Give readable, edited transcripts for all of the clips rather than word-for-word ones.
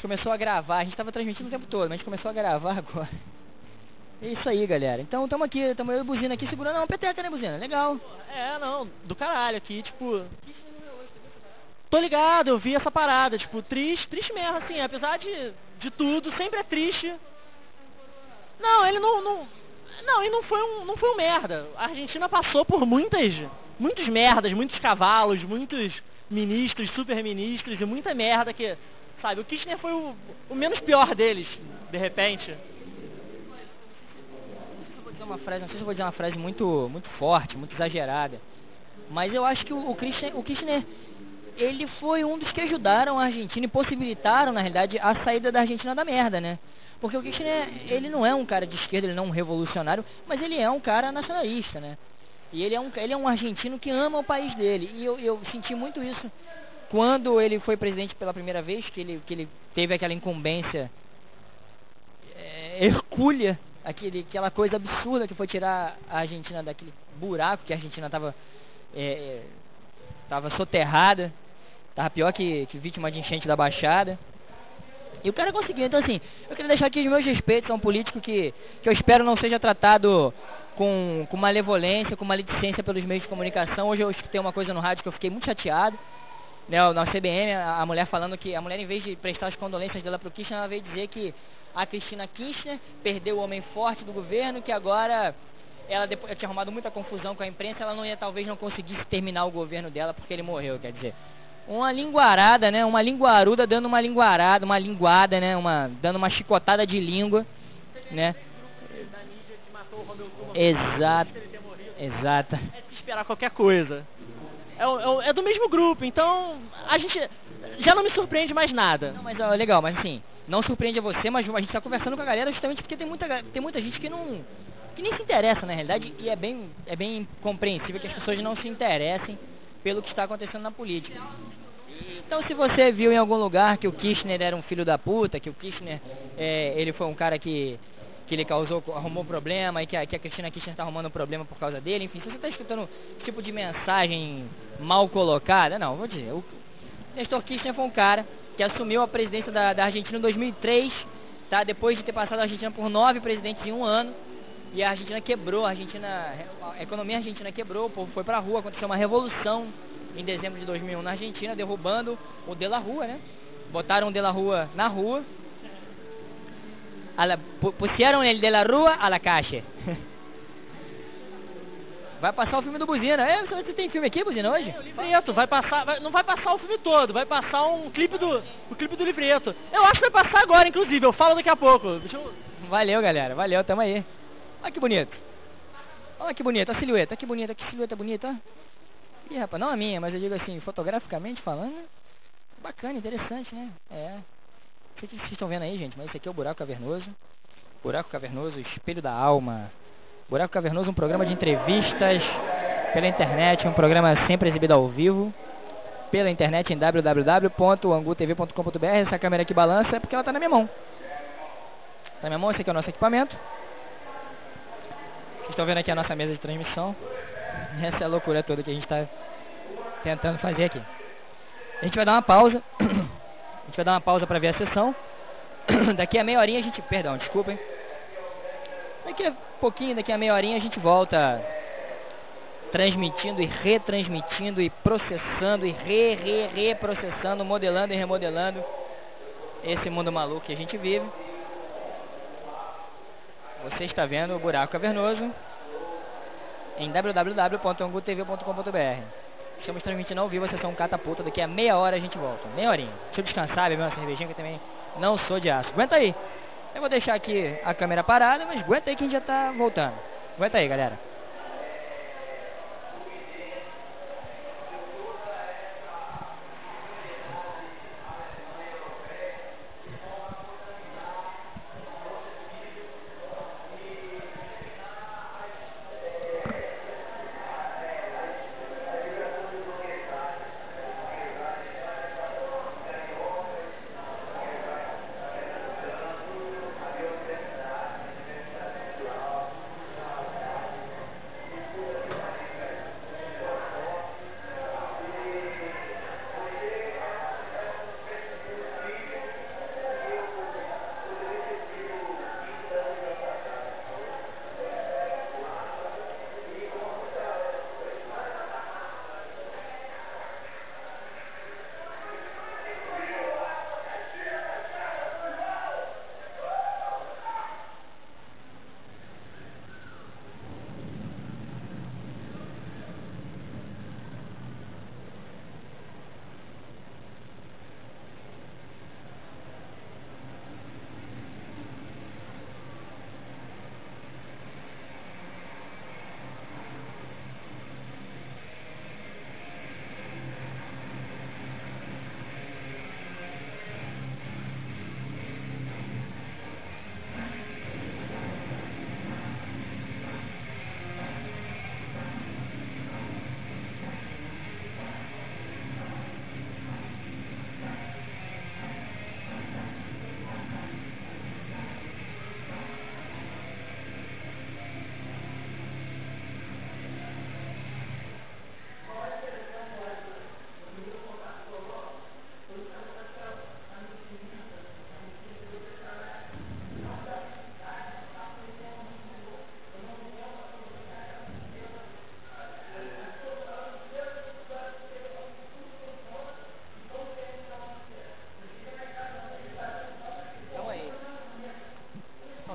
começou a gravar, a gente tava transmitindo o tempo todo, mas a gente começou a gravar agora. É isso aí, galera. Então tamo aqui, tamo eu e Buzina aqui segurando uma peteca, né, Buzina? Legal. É, não, do caralho aqui, tipo... Tô ligado, eu vi essa parada, tipo, triste mesmo, assim, apesar de tudo, sempre é triste. Não, ele não, e não foi um merda. A Argentina passou por muitos merdas, muitos cavalos, muitos ministros, super-ministros e muita merda que, sabe, o Kirchner foi o menos pior deles, de repente. Não sei se eu vou dizer uma frase muito forte, muito exagerada, mas eu acho que o Kirchner, ele foi um dos que ajudaram a Argentina e possibilitaram, na realidade, a saída da Argentina da merda, né? Porque o Kirchner, ele não é um cara de esquerda, ele não é um revolucionário, mas ele é um cara nacionalista, né? E ele é um argentino que ama o país dele. E eu senti muito isso quando ele foi presidente pela primeira vez, que ele teve aquela incumbência hercúlea, aquela coisa absurda que foi tirar a Argentina daquele buraco que a Argentina tava soterrada, tava pior que vítima de enchente da Baixada. E o cara conseguiu. Então, assim, eu queria deixar aqui os meus respeitos a um político que eu espero não seja tratado com malevolência, com maledicência pelos meios de comunicação. Hoje eu escutei uma coisa no rádio que eu fiquei muito chateado, né, na CBN, a mulher falando que a mulher, em vez de prestar as condolências dela pro Kirchner, ela veio dizer que a Cristina Kirchner perdeu o homem forte do governo, que agora ela tinha arrumado muita confusão com a imprensa, ela talvez não conseguisse terminar o governo dela porque ele morreu, quer dizer, uma linguarada, né, uma linguaruda dando uma linguarada, uma linguada, né, dando uma chicotada de língua, né. Exato. É de esperar qualquer coisa. É do mesmo grupo, então a gente já não me surpreende mais nada. Não, mas legal, mas assim, não surpreende a você, mas a gente tá conversando com a galera justamente porque tem muita gente que nem se interessa na realidade, e é bem compreensível que as pessoas não se interessem pelo que está acontecendo na política. Então, se você viu em algum lugar que o Kirchner era um filho da puta, que o Kirchner ele foi um cara que ele arrumou problema e que a Cristina Kirchner está arrumando problema por causa dele, enfim, se você está escutando tipo de mensagem mal colocada, não, vou dizer, o Néstor Kirchner foi um cara que assumiu a presidência da Argentina em 2003, tá? Depois de ter passado a Argentina por 9 presidentes em um ano, e a Argentina quebrou, a economia argentina quebrou, o povo foi pra rua, aconteceu uma revolução em dezembro de 2001 na Argentina, derrubando o De la Rúa, né? Botaram o De la Rúa na rua, pusieron el De la Rúa a la calle. Vai passar o filme do Buzina. Você tem filme aqui, Buzina, hoje? Livreto, não vai passar o filme todo, vai passar o clipe do Livreto. Eu acho que vai passar agora, inclusive, eu falo daqui a pouco. Valeu, galera, valeu, tamo aí. Olha que bonito. Olha que bonito, a silhueta, que bonita, que silhueta bonita. Ih, rapaz, não a minha, mas eu digo assim, fotograficamente falando, bacana, interessante, né? Não sei o que vocês estão vendo aí, gente, mas esse aqui é o Buraco Cavernoso. Buraco Cavernoso, Espelho da Alma. Buraco Cavernoso, um programa de entrevistas pela internet, um programa sempre exibido ao vivo pela internet em www.angutv.com.br. Essa câmera aqui balança é porque ela está na minha mão. Tá na minha mão, esse aqui é o nosso equipamento. Vocês estão vendo aqui a nossa mesa de transmissão. Essa é a loucura toda que a gente está tentando fazer aqui. A gente vai dar uma pausa. A gente vai dar uma pausa para ver a sessão. Daqui a meia horinha a gente... Perdão, desculpem. Daqui a pouquinho, daqui a meia horinha a gente volta transmitindo e retransmitindo e processando e reprocessando, modelando e remodelando esse mundo maluco que a gente vive. Você está vendo o Buraco Cavernoso em www.angutv.com.br. Estamos transmitindo ao vivo a sessão Catapulta. Daqui a meia hora a gente volta. Meia horinha. Deixa eu descansar, beber uma cervejinha, que eu também não sou de aço. Aguenta aí. Eu vou deixar aqui a câmera parada, mas aguenta aí que a gente já tá voltando. Aguenta aí, galera.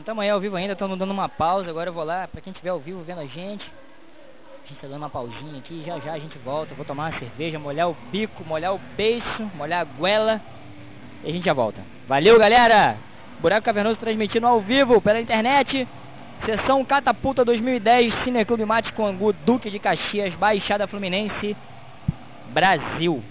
Bom, tamo aí ao vivo ainda, estamos dando uma pausa. Agora eu vou lá, pra quem estiver ao vivo vendo a gente tá dando uma pausinha aqui, já já a gente volta. Vou tomar uma cerveja, molhar o bico, molhar o beiço, molhar a goela e a gente já volta. Valeu, galera! Buraco Cavernoso transmitindo ao vivo pela internet. Sessão Catapulta 2010, Cineclube Mate com Angu, Duque de Caxias, Baixada Fluminense, Brasil.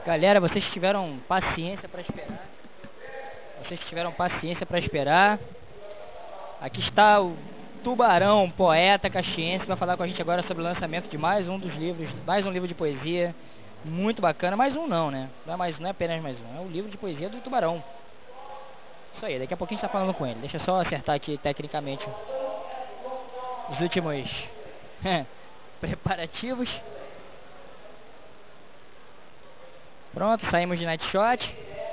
Galera, vocês tiveram paciência para esperar. Vocês tiveram paciência para esperar. Aqui está o Tubarão, poeta caxiense, que vai falar com a gente agora sobre o lançamento de mais um dos livros, mais um livro de poesia. Muito bacana. Mais um não, né? Não é apenas mais um. É o livro de poesia do Tubarão. Isso aí, daqui a pouquinho a gente tá falando com ele. Deixa eu só acertar aqui tecnicamente os últimos preparativos. Pronto, saímos de Night Shot.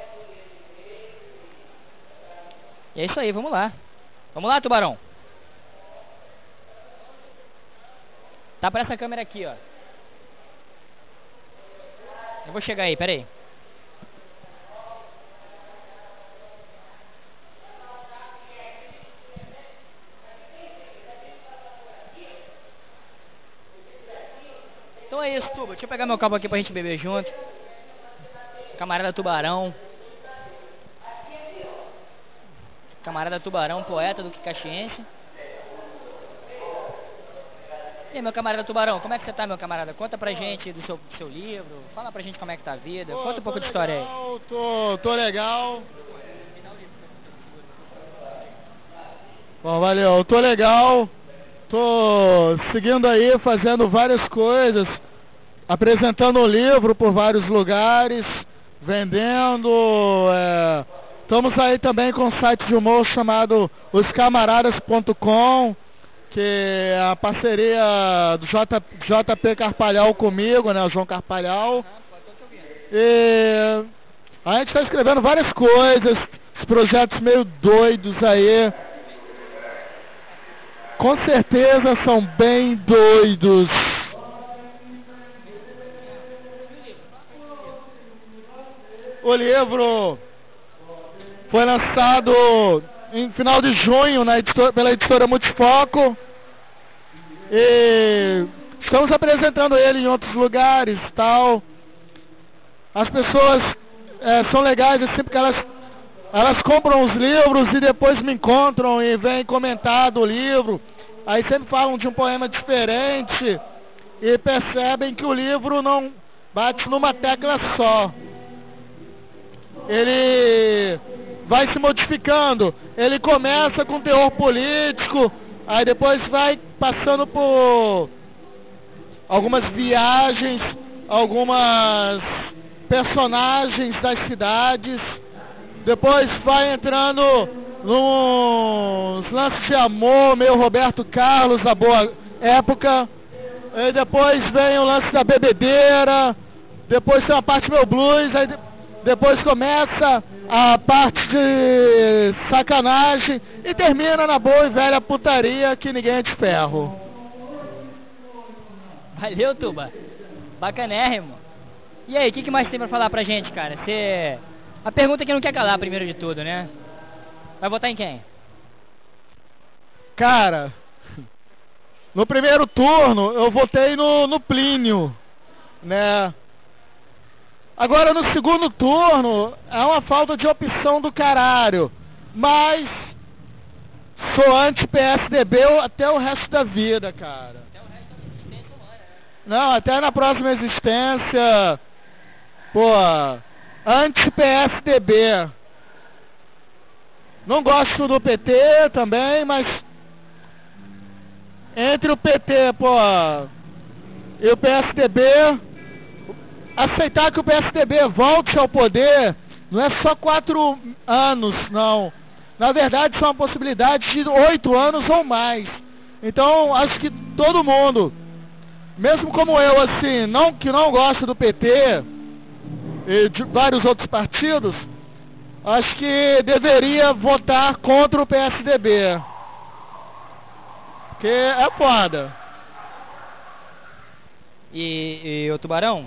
E é isso aí, vamos lá. Vamos lá, Tubarão. Tá pra essa câmera aqui, ó. Eu vou chegar aí, pera aí. Então é isso, Tuba. Deixa eu pegar meu copo aqui pra gente beber junto. Camarada Tubarão. Camarada Tubarão, poeta do caxiense. E aí, meu camarada Tubarão, como é que você tá, meu camarada? Conta pra gente do seu livro. Fala pra gente como é que tá a vida. Conta um pouco de história aí. Tô legal. Bom, valeu. Tô legal. Tô seguindo aí, fazendo várias coisas. Apresentando o livro por vários lugares. Vendendo. Estamos aí também com um site de humor chamado oscamaradas.com, que é a parceria do JP Carpalhal comigo, né, o João Carpalhal. E a gente está escrevendo várias coisas, os projetos meio doidos aí. Com certeza são bem doidos. O livro foi lançado em final de junho pela editora Multifoco. E estamos apresentando ele em outros lugares e tal. As pessoas são legais, sempre que elas compram os livros e depois me encontram e vêm comentar do livro. Aí sempre falam de um poema diferente e percebem que o livro não bate numa tecla só. Ele vai se modificando. Ele começa com teor político, aí depois vai passando por algumas viagens, algumas personagens das cidades, depois vai entrando nos lances de amor, meio Roberto Carlos, da boa época, e depois vem o lance da bebedeira, depois tem a parte meio blues, aí depois começa a parte de sacanagem e termina na boa e velha putaria que ninguém é de ferro. Valeu, Tuba. Bacanérrimo. E aí, o que mais tem pra falar pra gente, cara? A pergunta que não quer calar primeiro de tudo, né? Vai votar em quem? Cara, no primeiro turno eu votei no Plínio, né? Agora no segundo turno é uma falta de opção do caralho. Mas sou anti-PSDB até o resto da vida, cara. Até o resto da existência humana, né? Não, até na próxima existência. Pô, anti-PSDB. Não gosto do PT também, mas entre o PT, pô, e o PSDB, aceitar que o PSDB volte ao poder não é só 4 anos, não. Na verdade, são uma possibilidade de 8 anos ou mais. Então, acho que todo mundo, mesmo como eu, assim, que não gosta do PT e de vários outros partidos, acho que deveria votar contra o PSDB. Porque é foda. E o Tubarão?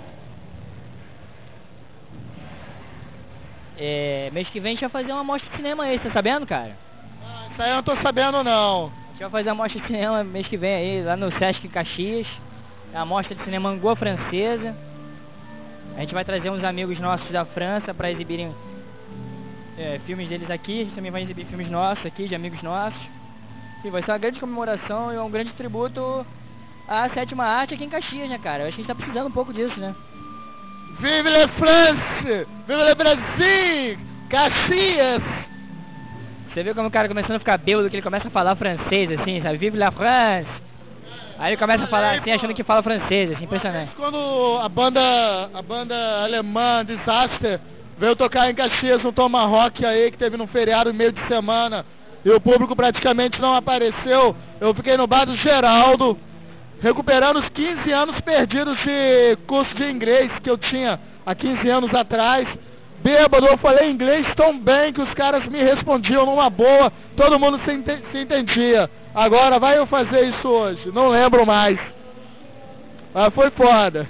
Mês que vem a gente vai fazer uma mostra de cinema aí, você tá sabendo, cara? Isso aí eu não tô sabendo, não. A gente vai fazer uma mostra de cinema mês que vem aí, lá no Sesc Caxias. É a mostra de cinema Angua Francesa. A gente vai trazer uns amigos nossos da França pra exibirem filmes deles aqui. A gente também vai exibir filmes nossos aqui, de amigos nossos. E vai ser uma grande comemoração e um grande tributo à sétima arte aqui em Caxias, né, cara? Eu acho que a gente tá precisando um pouco disso, né? Vive la France! Vive le Brasil! Caxias! Você viu como o cara começando a ficar bêbado, que ele começa a falar francês, assim, sabe? Vive la France! Aí ele começa a falar assim, achando que fala francês, assim, impressionante. Quando a banda alemã, Disaster, veio tocar em Caxias no Tomahawk aí, que teve num feriado no meio de semana, e o público praticamente não apareceu, eu fiquei no bar do Geraldo, recuperando os 15 anos perdidos de curso de inglês que eu tinha há 15 anos atrás. Bêbado, eu falei inglês tão bem que os caras me respondiam numa boa, todo mundo se entendia. Agora vai eu fazer isso hoje, não lembro mais. Mas foi foda.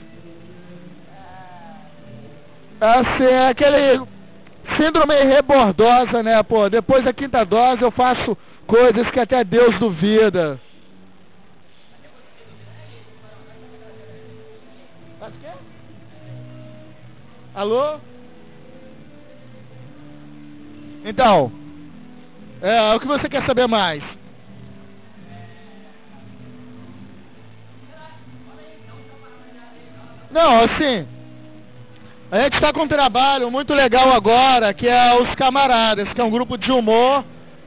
Assim, é aquele síndrome rebordosa, né, pô? Depois da quinta dose eu faço coisas que até Deus duvida. Faz o quê? Alô? Então, o que você quer saber mais? Não, assim, a gente está com um trabalho muito legal agora, que é Os Camaradas, que é um grupo de humor,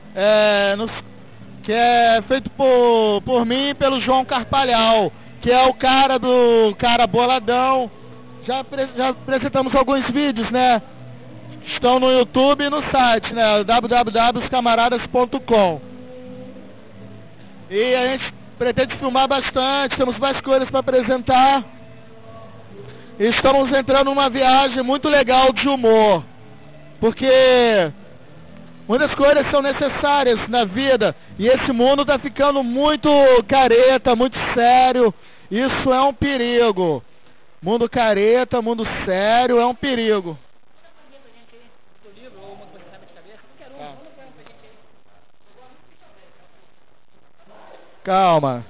que é feito por mim e pelo João Carpalhal, que é o cara do Cara Boladão. Já apresentamos alguns vídeos, né? Estão no YouTube e no site, né? www.oscamaradas.com. E a gente pretende filmar bastante, temos mais coisas para apresentar. E estamos entrando numa viagem muito legal de humor. Porque muitas coisas são necessárias na vida. E esse mundo está ficando muito careta, muito sério. Isso é um perigo. Mundo careta, mundo sério, é um perigo. Calma.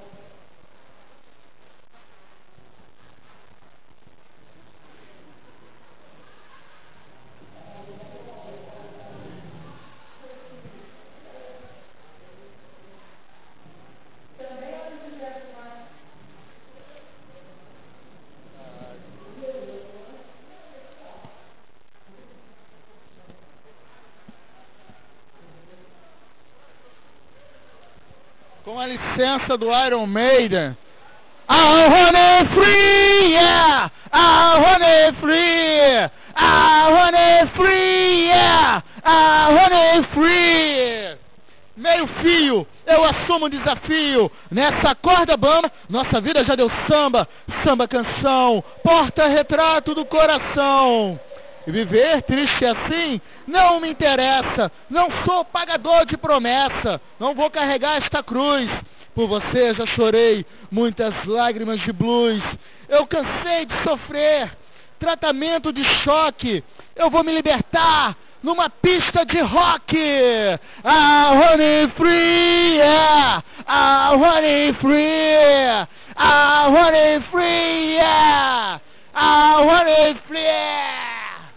Com a licença do Iron Maiden. I wanna free, yeah! I wanna free! I wanna free, yeah! I wanna free! Meio fio, eu assumo o desafio. Nessa corda bamba, nossa vida já deu samba. Samba canção, porta-retrato do coração. E viver triste assim não me interessa. Não sou pagador de promessa. Não vou carregar esta cruz. Por você já chorei muitas lágrimas de blues. Eu cansei de sofrer tratamento de choque. Eu vou me libertar numa pista de rock. I wanna free, yeah. I wanna free. I wanna free, yeah. I wanna free.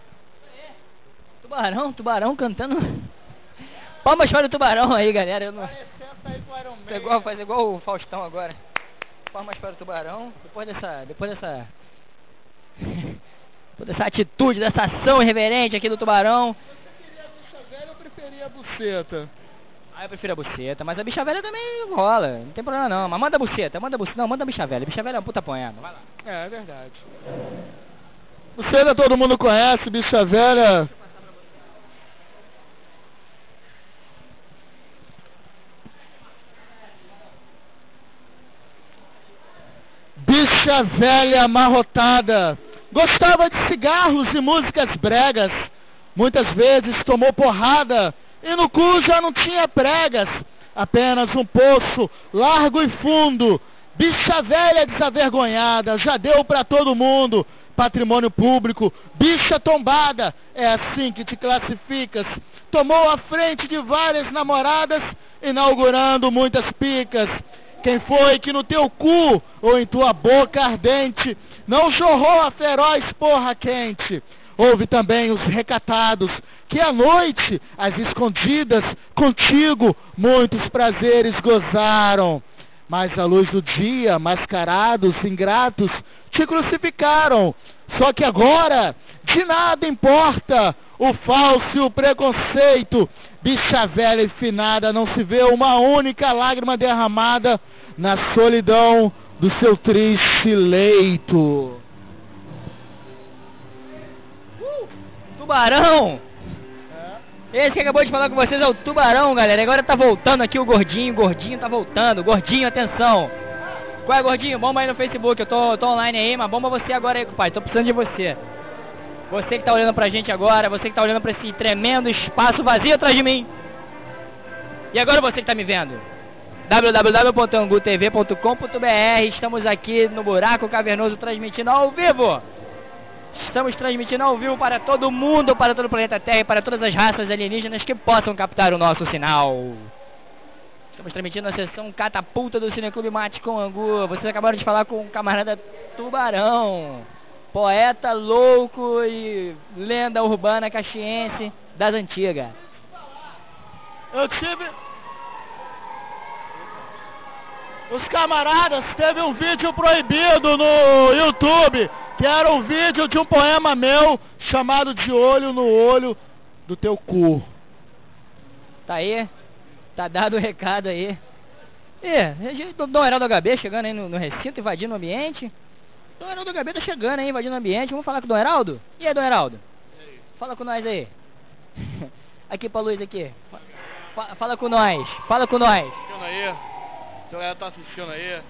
Tubarão cantando. Palmas para o Tubarão aí, galera. Eu não... Faz igual o Faustão agora. Palmas para o Tubarão. Depois dessa toda essa atitude, dessa ação irreverente aqui do Tubarão. Eu preferia a buceta. Ah, eu prefiro a buceta, mas a bicha velha também rola. Não tem problema não. Mas manda a buceta. Não, manda a bicha velha. A bicha velha é uma puta apanhada. Vai lá. É verdade. Buceta todo mundo conhece, bicha velha. Bicha velha amarrotada. Gostava de cigarros e músicas bregas. Muitas vezes tomou porrada e no cu já não tinha pregas. Apenas um poço largo e fundo. Bicha velha desavergonhada, já deu pra todo mundo. Patrimônio público, bicha tombada. É assim que te classificas. Tomou a frente de várias namoradas, inaugurando muitas picas. Quem foi que no teu cu ou em tua boca ardente não jorrou a feroz porra quente? Houve também os recatados, que à noite, às escondidas, contigo, muitos prazeres gozaram. Mas à luz do dia, mascarados, ingratos, te crucificaram. Só que agora, de nada importa o falso e o preconceito. Bicha velha e finada, não se vê uma única lágrima derramada na solidão do seu triste leito. Tubarão! Esse que acabou de falar com vocês é o Tubarão, galera. Agora tá voltando aqui o Gordinho. Gordinho tá voltando. Gordinho, atenção. Qual é, Gordinho? Bomba aí no Facebook. Eu tô online aí, mas bomba você agora aí, compadre. Tô precisando de você. Você que tá olhando pra gente agora. Você que tá olhando pra esse tremendo espaço vazio atrás de mim. E agora você que tá me vendo. www.angutv.com.br. Estamos aqui no Buraco Cavernoso transmitindo ao vivo. Estamos transmitindo ao vivo para todo mundo, para todo o planeta Terra e para todas as raças alienígenas que possam captar o nosso sinal. Estamos transmitindo a sessão Catapulta do Cineclube Mate com Angu. Vocês acabaram de falar com o camarada Tubarão, poeta louco e lenda urbana caxiense das antigas. Eu tive... Os camaradas, teve um vídeo proibido no YouTube, que era um vídeo de um poema meu, chamado De Olho no Olho do Teu Cu. Tá aí, tá dado o recado aí. Dom Heraldo HB chegando aí no recinto, invadindo o ambiente. Dom Heraldo HB tá chegando aí, invadindo o ambiente. Vamos falar com o Dom Heraldo? E aí, Dom Heraldo? Fala com nós aí. Aqui pra luz aqui. Fala com nós, fala com nós. Assistindo aí. A galera tá assistindo aí.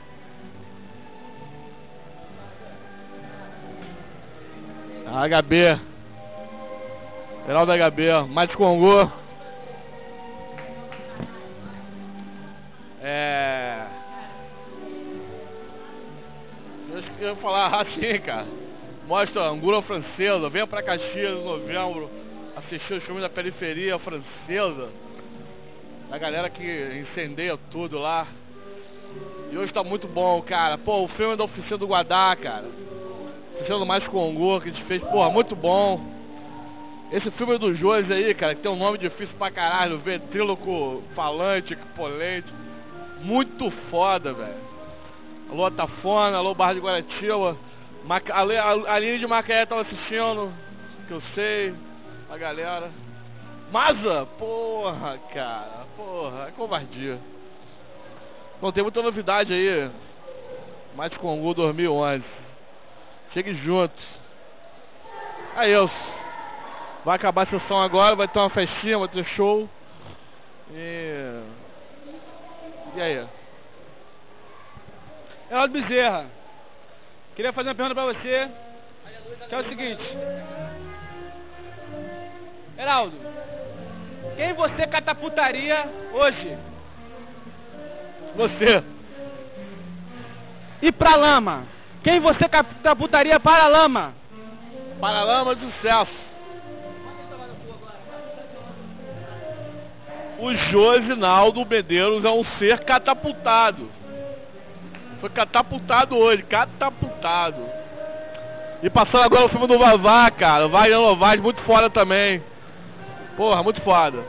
HB. Heraldo HB. Mate Congo. Eu ia falar assim, cara. Mostra a Angola Francesa. Venha pra Caxias em novembro. Assistir os filmes da periferia francesa. A galera que incendeia tudo lá. E hoje tá muito bom, cara. Pô, o filme da Oficina do Guadá, cara. Oficina do Mais Congo, que a gente fez, porra, muito bom. Esse filme do Josi aí, cara, que tem um nome difícil pra caralho. Ventríloco falante, polente. Muito foda, velho. Alô, Tafona, alô, Barra de Guaratiba. A Aline de Macaé tava assistindo, que eu sei. A galera. Maza! Porra, cara. Porra, é covardia. Não tem muita novidade aí. Mate Congo 2011. Chegue junto. É isso. Vai acabar a sessão agora, vai ter uma festinha, vai ter show. E aí? Heraldo Bezerra, queria fazer uma pergunta pra você, que é o seguinte. Heraldo, quem você catapultaria hoje? Você. E pra lama? Quem você catapultaria para a lama? Para a lama do sucesso. O Josinaldo Medeiros é um ser catapultado. Foi catapultado hoje, catapultado. E passando agora o filme do Vavá, cara. O Wagner Novaes, muito foda também. Porra, muito foda.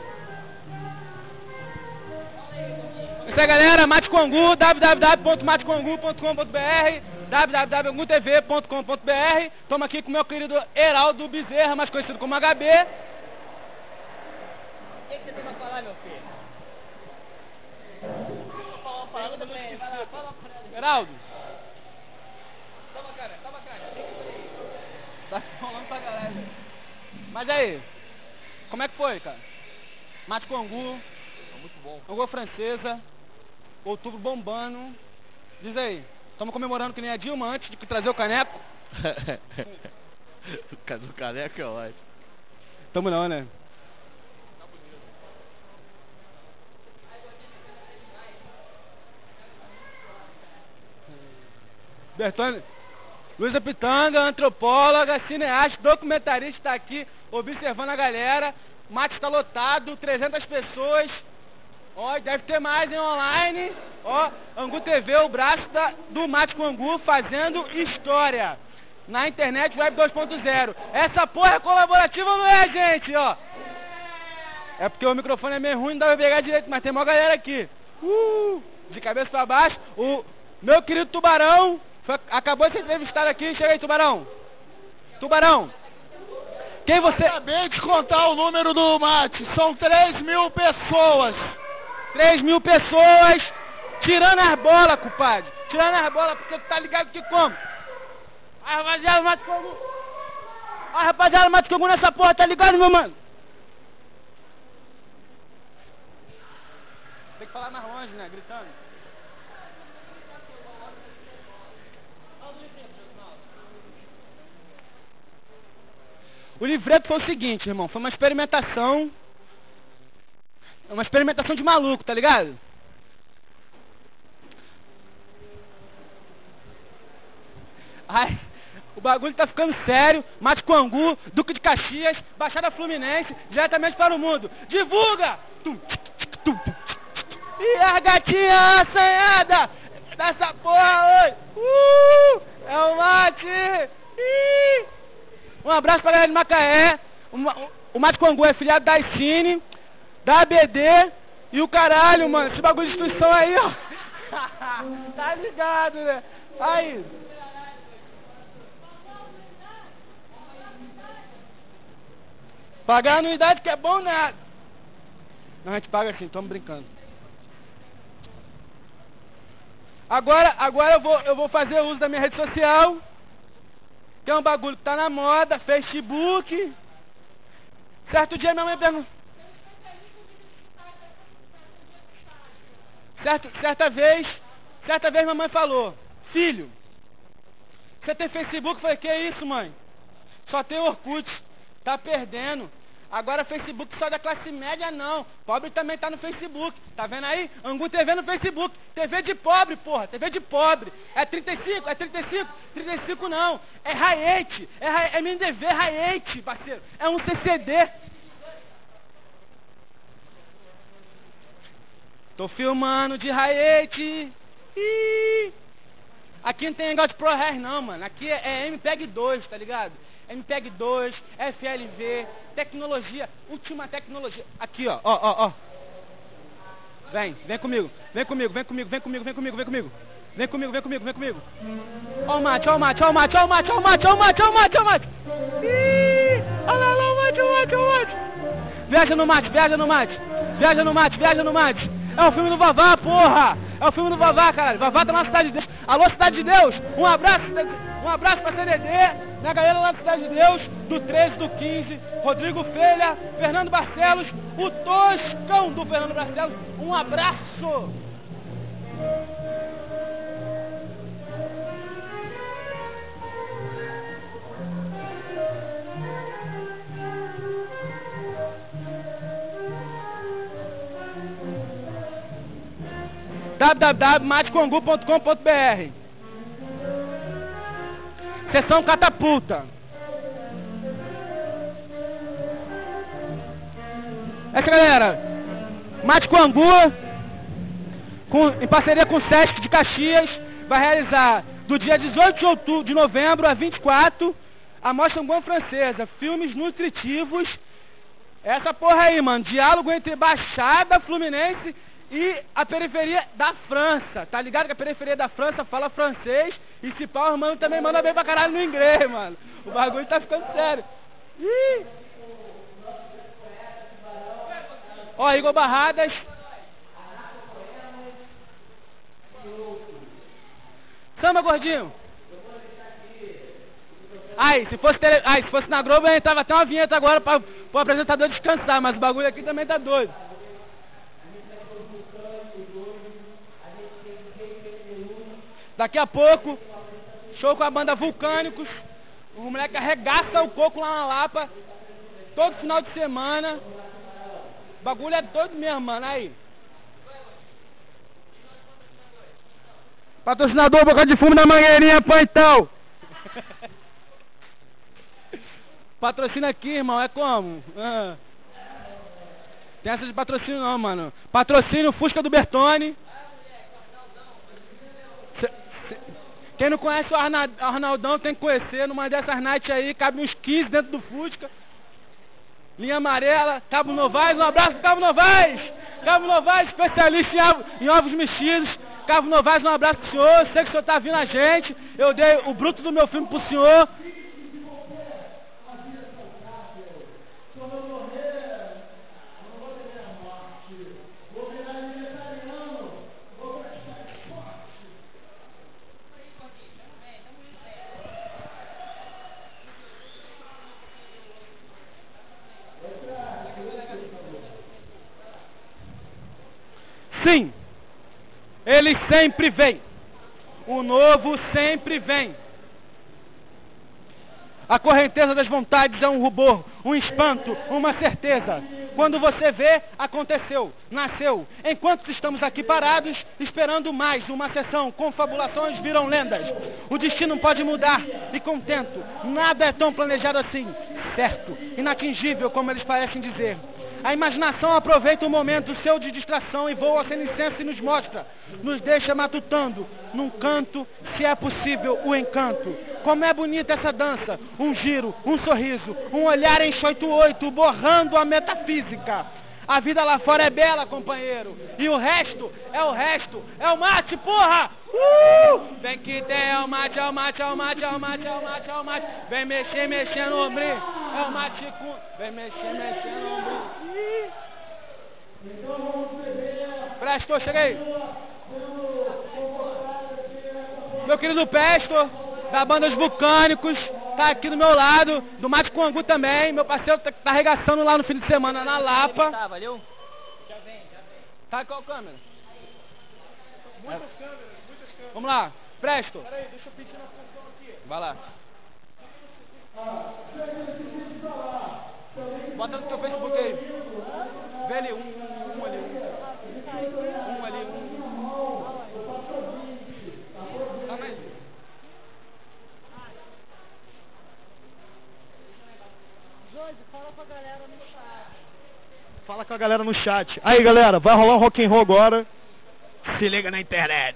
Isso aí, galera, Mate Congo, www.matecongu.com.br, www.angutv.com.br. Estamos aqui com o meu querido Heraldo Bezerra, mais conhecido como HB. O que você tem pra falar, meu filho? Heraldo. Toma, cara. Tá falando pra caralho. Mas aí, como é que foi, cara? Mate Congo, Muito bom. Angola Francesa, outubro bombando. Diz aí, estamos comemorando que nem a Dilma antes de trazer o caneco? O caneco é ótimo. Tamo não, né? Bertone, Luísa Pitanga, antropóloga, cineasta, documentarista, está aqui observando a galera. Mate está lotado, 300 pessoas. Ó, deve ter mais em online. Ó, Angu TV, o braço do Mate com Angu, fazendo história na internet web 2.0. Essa porra é colaborativa, não é, gente? Ó, é porque o microfone é meio ruim, não dá pra pegar direito, mas tem uma galera aqui. De cabeça pra baixo. O meu querido Tubarão acabou de ser entrevistado aqui. Chega aí, Tubarão. Tubarão, quem você... Acabei de contar o número do mate. São 3.000 pessoas. 3.000 pessoas tirando as bolas, compadre. Tirando as bolas, porque tu tá ligado que como? A rapaziada mata fogo. A rapaziada mata fogo nessa porra, tá ligado, meu mano? Tem que falar mais longe, né? Gritando. O livreto foi o seguinte, irmão. Foi uma experimentação. Uma experimentação de maluco, tá ligado? Ai, o bagulho tá ficando sério. Mate com Angu, Duque de Caxias, Baixada Fluminense, diretamente para o mundo. Divulga! E a gatinha assanhada dessa porra hoje. É o mate! Um abraço pra galera de Macaé. O Mate com Angu é filiado da ICINE, da ABD e o caralho, mano. Esse bagulho de instituição aí, ó. Tá ligado, né? Aí. Pagar anuidade que é bom nada. Não, a gente paga assim, estamos brincando. Agora eu vou fazer uso da minha rede social, que é um bagulho que tá na moda, Facebook. Certo dia minha mãe perguntou. Certa vez minha mãe falou: filho, você tem Facebook? Eu falei: que isso, mãe? Só tem Orkut, tá perdendo. Agora Facebook só da classe média não. Pobre também tá no Facebook. Tá vendo aí? Angu TV no Facebook. TV de pobre, porra. TV de pobre. É 35? É 35? 35 não. É Raiete. É MNDV Raiete, parceiro. É um CCD. Tô filmando de Raiete. Aqui não tem negócio de ProRes não, mano. Aqui é MPEG 2, tá ligado? MPEG 2, FLV, tecnologia, última tecnologia. Aqui, ó. Vem comigo. Vem comigo. Ó o mate. Olha lá, o mate. Viaja no mate. É o filme do Vavá, porra. É o filme do Vavá, caralho. Vavá tá na Cidade de Deus. Alô, Cidade de Deus. Um abraço pra CDD, na galera lá da Cidade de Deus, do 13, do 15, Rodrigo Felha, Fernando Barcelos, o Toscão do Fernando Barcelos. Um abraço. www.matecongu.com.br. Seção Catapulta. Essa galera, Mate com Angu, em parceria com o Sesc de Caxias, vai realizar do dia 18 de novembro a 24 a Mostra Angu Francesa, filmes nutritivos. Essa porra aí, mano, diálogo entre Baixada Fluminense e a periferia da França. Tá ligado que a periferia da França fala francês e se pau, mano, também manda bem pra caralho no inglês, mano. O bagulho tá ficando sério. Ih! Ó, Igor Barradas. Samba, gordinho. Se fosse na Globo, eu entrava até uma vinheta agora pro apresentador descansar, mas o bagulho aqui também tá doido. Daqui a pouco, show com a banda Vulcânicos. O moleque arregaça o coco lá na Lapa. Todo final de semana. O bagulho é doido mesmo, mano. Aí. Patrocinador Boca de Fumo da Mangueirinha, pô, então. Patrocina aqui, irmão. É como? Tem essa de patrocínio não, mano. Patrocínio Fusca do Bertone. Quem não conhece o Arnaldão tem que conhecer. Numa dessas nights aí, cabe uns 15 dentro do Fusca. Linha amarela, Cabo Novaes. Um abraço pro Cabo Novaes. Cabo Novaes, especialista em ovos mexidos. Cabo Novaes, um abraço pro senhor. Sei que o senhor tá vindo a gente. Eu dei o bruto do meu filme pro senhor. Sim, ele sempre vem. O novo sempre vem. A correnteza das vontades é um rubor, um espanto, uma certeza. Quando você vê, aconteceu, nasceu. Enquanto estamos aqui parados, esperando mais uma sessão, confabulações viram lendas. O destino pode mudar e contento. Nada é tão planejado assim, certo, inatingível como eles parecem dizer. A imaginação aproveita o momento seu de distração e voa sem licença e nos mostra, nos deixa matutando, num canto, se é possível, o encanto. Como é bonita essa dança, um giro, um sorriso, um olhar em 88, borrando a metafísica. A vida lá fora é bela, companheiro, e o resto, é o mate, porra! Vem que tem, é o mate, é o mate, é o mate, é o mate, é o mate, é o mate. Vem mexer no ombrinho, é o mate com... Vem mexer no ombrinho. Presto, cheguei. Meu querido Presto, da banda Os Vulcânicos, tá aqui do meu lado, do Mate com Angu também. Meu parceiro tá arregaçando lá no fim de semana na Lapa. Tá, valeu? Já vem. Tá, qual câmera? Muitas câmeras, muitas câmeras. Vamos lá, Presto. Peraí, deixa eu pedir na função aqui. Vai lá. Bota no teu Facebook aí. Vê ali, um ali, um ali, Calma aí. Josi, fala com a galera no chat. Fala com a galera no chat. Aí, galera, vai rolar um rock and roll agora. Se liga na internet.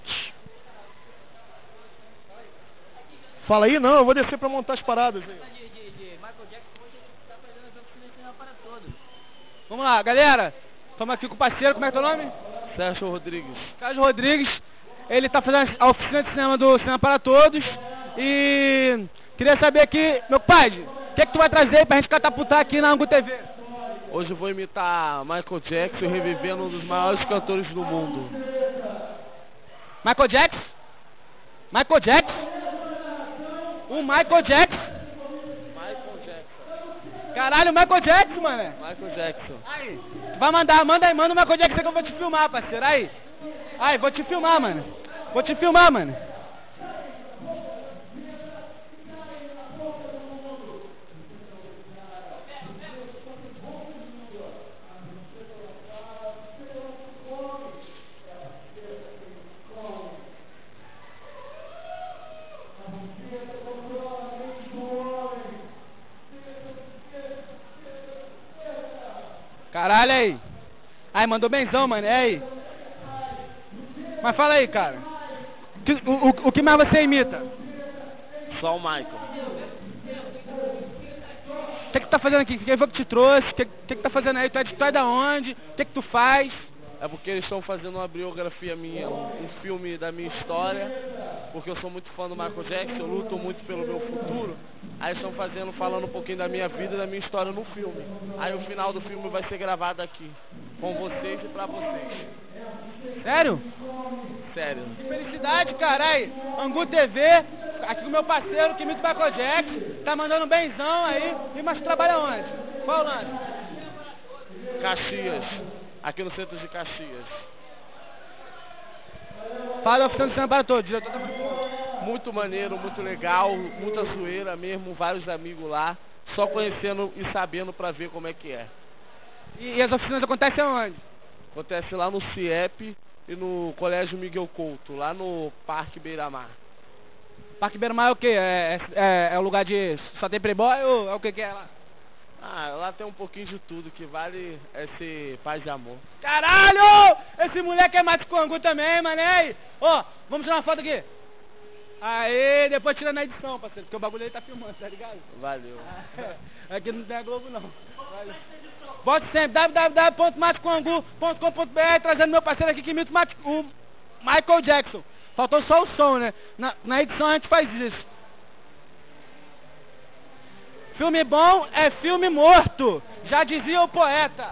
Fala aí, não, eu vou descer pra montar as paradas aí. Michael Jackson hoje tá fazendo as oficinas de cinema para todos. Vamos lá, galera. Estamos aqui com o parceiro, como é que é o nome? Sérgio Rodrigues. Sérgio Rodrigues. Ele está fazendo a oficina de cinema do Cinema para Todos. E queria saber aqui, meu pai, o que é que tu vai trazer aí pra gente catapultar aqui na Angu TV? Hoje eu vou imitar Michael Jackson, revivendo um dos maiores cantores do mundo. Michael Jackson? Michael Jackson? O Michael Jackson? Michael Jackson. Caralho, o Michael Jackson, mano. Michael Jackson. Aí, vai mandar, manda o Michael Jackson que eu vou te filmar, parceiro. Aí, vou te filmar, mano. Vou te filmar, mano. Caralho, aí. Aí, mandou benzão, mano. É aí. Mas fala aí, cara. O que mais você imita? Só o Michael. O que tu tá fazendo aqui? Quem foi que te trouxe? O que tá fazendo aí? Tu é da onde? O que tu faz? É porque eles estão fazendo uma biografia minha, um filme da minha história, porque eu sou muito fã do Michael Jackson, eu luto muito pelo meu futuro. Aí estão falando um pouquinho da minha vida e da minha história no filme. Aí o final do filme vai ser gravado aqui, com vocês e pra vocês. Sério? Sério. Que felicidade, caralho. Angu TV, aqui com meu parceiro que imita o Michael Jackson, tá mandando benzão aí. E mas trabalha onde? Qual o lance? Caxias, aqui no centro de Caxias. Fala da oficina de cinema para todos, diretor da... Muito maneiro, muito legal, muita zoeira mesmo, vários amigos lá, só conhecendo e sabendo pra ver como é que é. E as oficinas acontecem aonde? Acontece lá no CIEP e no Colégio Miguel Couto, lá no Parque Beira-Mar. Parque Beira-Mar é o quê? É o lugar de... só tem playboy ou é o que é lá? Ah, lá tem um pouquinho de tudo, que vale esse paz de amor. Caralho! Esse moleque é mate com Angu também, mané. Ó, vamos tirar uma foto aqui. Aê, depois tira na edição, parceiro, porque o bagulho aí tá filmando, tá ligado? Valeu. Aqui não tem a Globo, não. Valeu. Volte sempre, www.matecoangu.com.br, trazendo meu parceiro aqui que imita o Michael Jackson. Faltou só o som, né? Na edição a gente faz isso. Filme bom é filme morto, já dizia o poeta.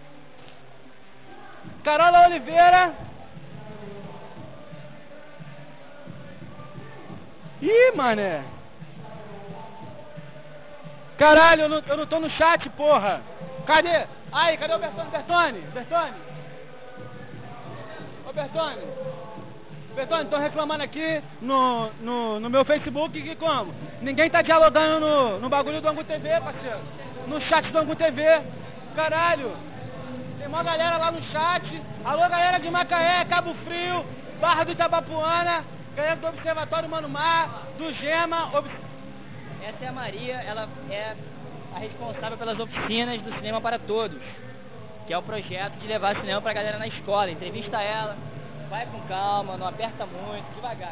Carola Oliveira. Ih, mané. Caralho, eu não tô no chat, porra. Cadê? Aí, cadê o Bertone? Bertone, estão reclamando aqui no meu Facebook que como? Ninguém tá dialogando no bagulho do Angu TV, parceiro. No chat do Angu TV. Caralho. Tem uma galera lá no chat. Alô, galera de Macaé, Cabo Frio, Barra do Itabapuana, galera do Observatório Manumar, do Gema. Essa é a Maria, ela é a responsável pelas oficinas do Cinema para Todos, que é o projeto de levar cinema pra galera na escola. Entrevista ela, vai com calma, não aperta muito, devagar.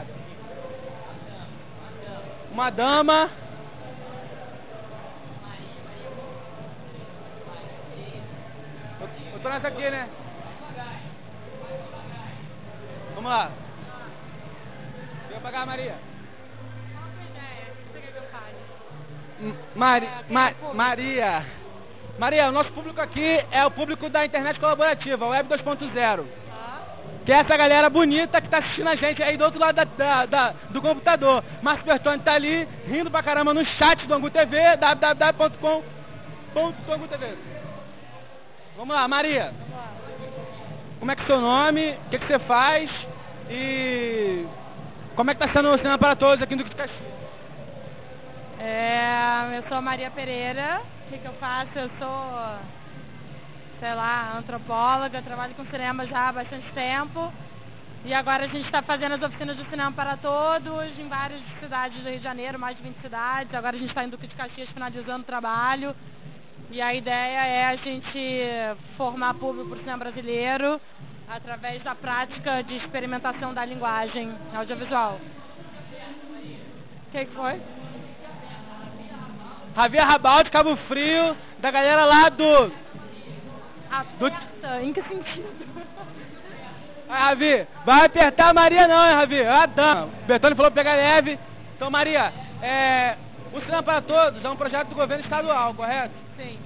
Uma dama. Eu tô nessa aqui, né? Vamos lá. Deixa eu pagar, Maria. Maria, o nosso público aqui é o público da internet colaborativa, Web 2.0. Que é essa galera bonita que tá assistindo a gente aí do outro lado do computador. Márcio Bertone tá ali, rindo pra caramba no chat do Angu TV, www.com.angutv. Vamos lá, Maria. Como é que é o seu nome? O que você faz? E como é que tá sendo o Cinema para Todos aqui no Duque de Caxias? Eu sou Maria Pereira. O que eu faço? Eu sou, sei lá, antropóloga, trabalho com cinema já há bastante tempo. E agora a gente está fazendo as oficinas do Cinema para Todos em várias cidades do Rio de Janeiro, mais de 20 cidades. Agora a gente está em Duque de Caxias finalizando o trabalho. E a ideia é a gente formar público para o cinema brasileiro através da prática de experimentação da linguagem audiovisual. O que foi? Javier Rabal de Cabo Frio, da galera lá do... Em que sentido? Ravi, vai apertar a Maria não, hein, Ravi? A dama. O Bertone falou pegar leve. Então, Maria, o Cinema para Todos é um projeto do governo estadual, correto? Sim.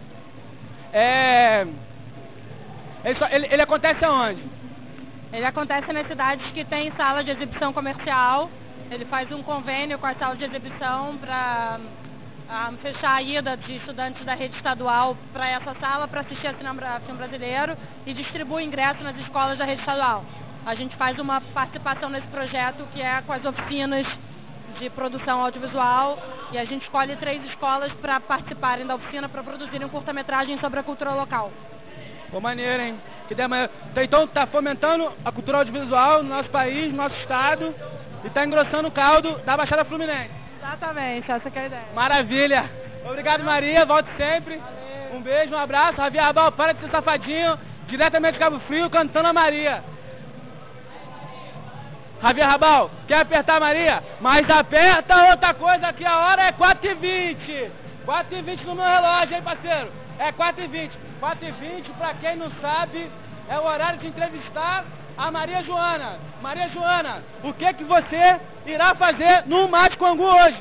Ele acontece aonde? Ele acontece nas cidades que tem sala de exibição comercial. Ele faz um convênio com a sala de exibição para fechar a ida de estudantes da rede estadual para essa sala para assistir a filme brasileiro e distribui ingressos nas escolas da rede estadual. A gente faz uma participação nesse projeto que é com as oficinas de produção audiovisual e a gente escolhe 3 escolas para participarem da oficina para produzirem um curta-metragem sobre a cultura local. Pô, maneiro, hein? Então tá fomentando a cultura audiovisual no nosso país, no nosso estado e tá engrossando o caldo da Baixada Fluminense. Exatamente, essa que é a ideia. Maravilha! Obrigado, Maria, volte sempre. Valeu. Um beijo, um abraço. Javier Rabal, para de ser safadinho, diretamente de Cabo Frio, cantando a Maria. Javier Rabal, quer apertar a Maria? Mas aperta outra coisa que a hora é 4h20. 4h20 no meu relógio, hein, parceiro? É 4h20. 4h20, pra quem não sabe, é o horário de entrevistar a Maria Joana. Maria Joana, o que você irá fazer no Mate com Angu hoje?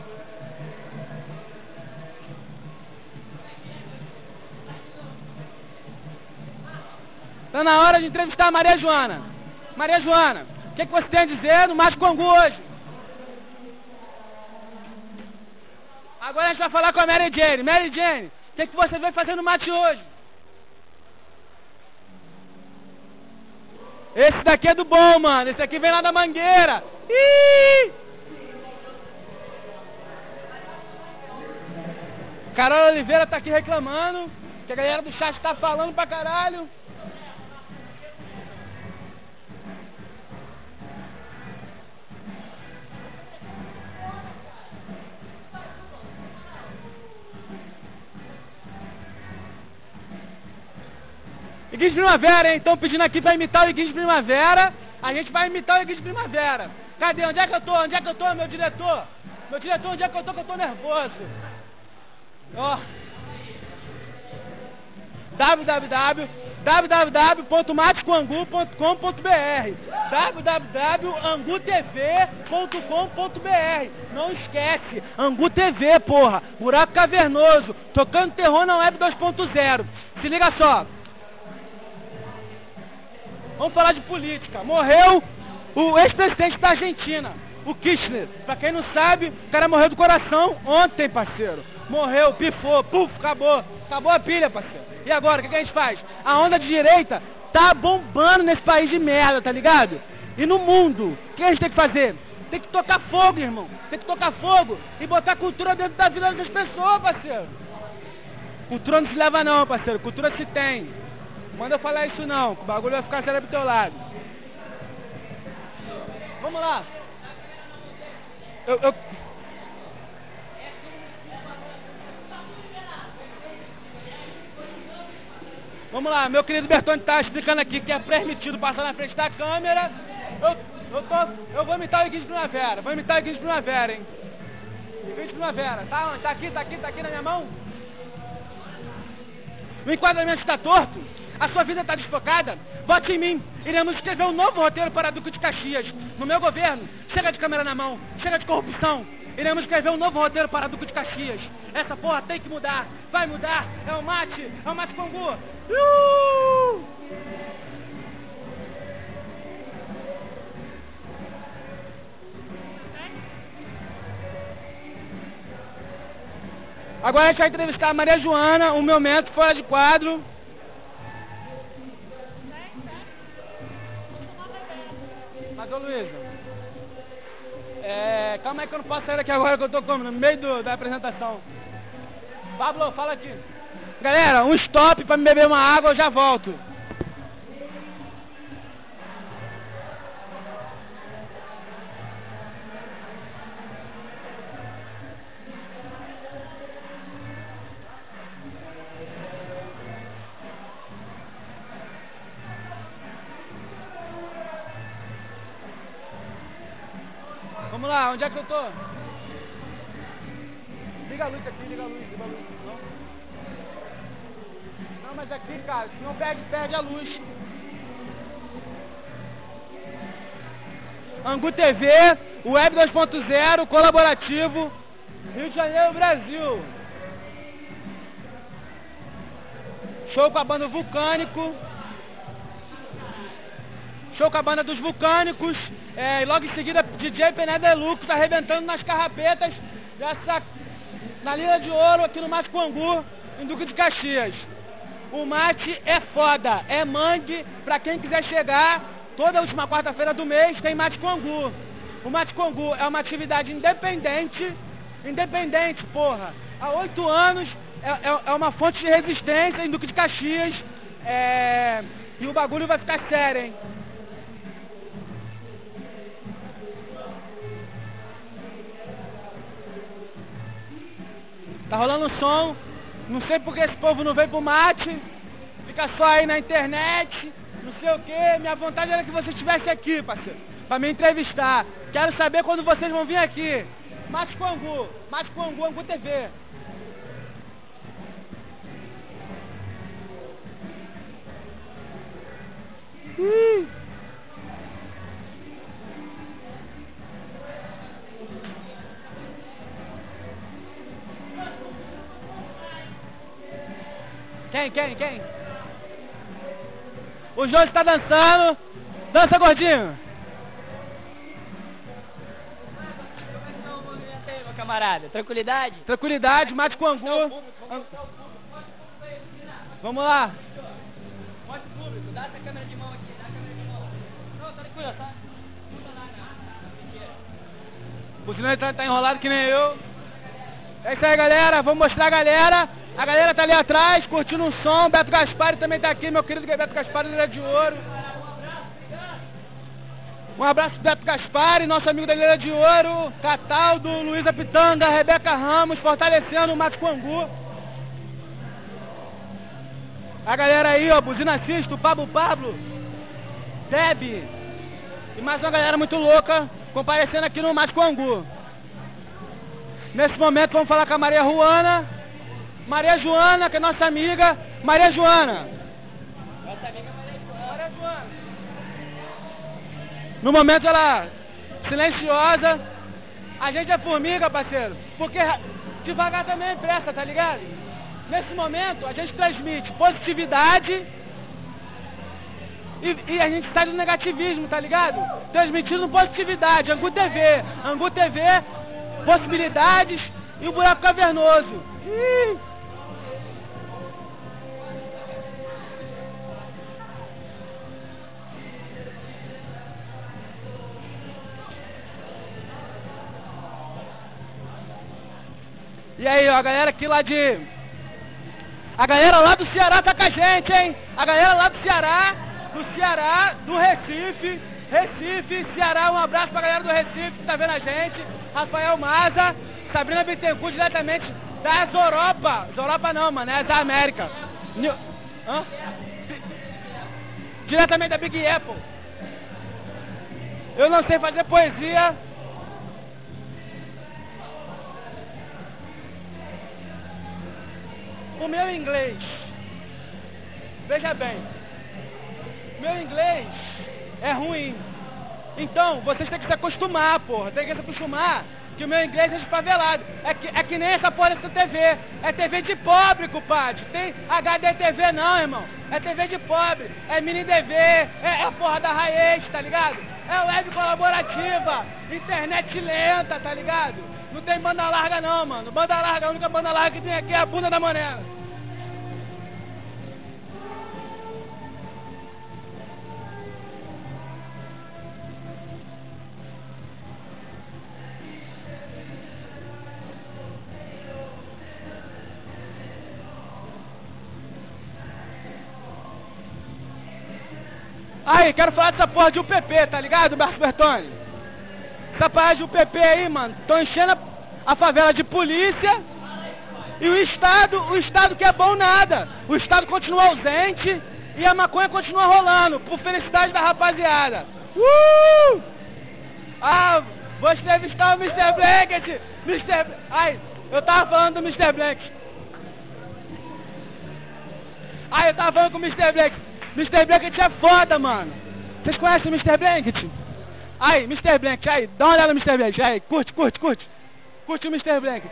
Está na hora de entrevistar a Maria Joana. Maria Joana, o que você tem a dizer no Mate com Angu hoje? Agora a gente vai falar com a Mary Jane. Mary Jane, o que você veio fazer no Mate hoje? Esse daqui é do bom, mano. Esse aqui vem lá da Mangueira. Ih! Carol Oliveira tá aqui reclamando que a galera do chat tá falando pra caralho. Iguinho de Primavera, hein? Estão pedindo aqui pra imitar o Iguinho de Primavera. A gente vai imitar o Iguinho de Primavera. Cadê? Onde é que eu tô? Onde é que eu tô, meu diretor? Meu diretor, onde é que eu tô nervoso? Ó. www.matecomangu.com.br www.angutv.com.br. Não esquece, Angu TV, porra. Buraco Cavernoso. Tocando terror na Web 2.0. Se liga só. Vamos falar de política. Morreu o ex-presidente da Argentina, o Kirchner. Pra quem não sabe, o cara morreu do coração ontem, parceiro. Morreu, pifou, puf, acabou. Acabou a pilha, parceiro. E agora, o que a gente faz? A onda de direita tá bombando nesse país de merda, tá ligado? E no mundo, o que a gente tem que fazer? Tem que tocar fogo, irmão. Tem que tocar fogo e botar cultura dentro da vida das pessoas, parceiro. Cultura não se leva não, parceiro. Cultura se tem. Manda eu falar isso não, que o bagulho vai ficar sério pro teu lado. Vamos lá. Vamos lá, meu querido Bertone tá explicando aqui que é permitido passar na frente da câmera. Eu vou imitar o Iguinho de Primavera. Vou imitar o Iguinho de Primavera, hein? Iguinho de Primavera. Tá onde? Tá aqui na minha mão? O enquadramento está torto? A sua vida está desfocada? Vote em mim. Iremos escrever um novo roteiro para Duque de Caxias. No meu governo, chega de câmera na mão, chega de corrupção. Iremos escrever um novo roteiro para Duque de Caxias. Essa porra tem que mudar. Vai mudar. É o mate Congu. Agora a gente vai entrevistar a Maria Joana, um momento fora de quadro. Mas, ô Luísa, calma aí que eu não posso sair daqui agora que eu tô no meio da apresentação. Pablo, fala aqui. Galera, um stop pra me beber uma água, eu já volto. Vamos lá, onde é que eu tô? Liga a luz aqui, liga a luz. Não, mas aqui, cara, senão perde a luz. Angu TV, Web 2.0, colaborativo, Rio de Janeiro, Brasil. Show com a banda Vulcânico. Show com a banda dos Vulcânicos. E logo em seguida, DJ Pené Deluxe arrebentando nas carrapetas na Lira de Ouro, aqui no Mate Congu, em Duque de Caxias. O mate é foda, é mangue. Pra quem quiser chegar, toda última quarta-feira do mês tem Mate Congu. O Mate Congu é uma atividade independente, porra. Há 8 anos é uma fonte de resistência em Duque de Caxias. E o bagulho vai ficar sério, hein? Tá rolando som, não sei porque esse povo não veio pro mate, fica só aí na internet, não sei o que. Minha vontade era que você estivesse aqui, parceiro, pra me entrevistar. Quero saber quando vocês vão vir aqui. Mate Congu, Angu TV. Quem? O João está dançando. Dança, gordinho. Meu camarada, tranquilidade? Tranquilidade, Mate Congu. Vamos lá. Mostra o público, dá essa câmera de mão aqui, dá a câmera de mão. Não, tá tranquilo, tá? O senhor tá enrolado que nem eu. É isso aí, galera. Vamos mostrar a galera. A galera tá ali atrás, curtindo um som. Beto Gaspari também tá aqui, meu querido Beto Gaspari, Lira de Ouro. Um abraço pro Beto Gaspari, nosso amigo da Lira de Ouro, Cataldo, Luísa Pitanga, Rebeca Ramos, fortalecendo o Mate Congu. A galera aí, ó, Buzina Cisto, Pablo, Deb. E mais uma galera muito louca comparecendo aqui no Mate Congu. Nesse momento vamos falar com a Maria Joana, que é nossa amiga. Maria Joana. Nossa amiga Maria Joana. No momento ela silenciosa. A gente é formiga, parceiro. Porque devagar também é pressa, tá ligado? Nesse momento a gente transmite positividade e a gente sai do negativismo, tá ligado? Transmitindo positividade. Angu TV, possibilidades e o buraco cavernoso. E aí, ó, a galera aqui lá de... A galera lá do Ceará tá com a gente, hein? A galera lá do Ceará, do Recife, Ceará, um abraço pra galera do Recife que tá vendo a gente. Rafael Maza, Sabrina Bittencourt, diretamente das Europa. Europa não, mano, é da América. Hã? Diretamente da Big Apple. Eu não sei fazer poesia. O meu inglês, veja bem, meu inglês é ruim. Então, vocês têm que se acostumar, porra. Tem que se acostumar que o meu inglês é desfavelado. É que nem essa porra dessa TV. É TV de pobre, compadre. Tem HDTV não, irmão. É TV de pobre. É mini DV. É a porra da raiz, tá ligado? É web colaborativa. Internet lenta, tá ligado? Não tem banda larga não, mano. Banda larga, a única banda larga que tem aqui é a bunda da Monena. Aí, quero falar dessa porra de UPP, tá ligado, Marcos Bertoni? Essa parada de UPP aí, mano, tão enchendo a favela de polícia e o Estado que é bom nada. O Estado continua ausente e a maconha continua rolando, por felicidade da rapaziada. Ah, vou entrevistar o Mr. Blanket. Ai, eu tava falando do Mr. Blanket. Ai, eu tava falando com o Mr. Blanket. Mr. Blanket é foda, mano. Vocês conhecem o Mr. Blanket? Aí, Mr. Blanket, aí, dá uma olhada no Mr. Blanket, aí, curte. Curte o Mr. Blanket.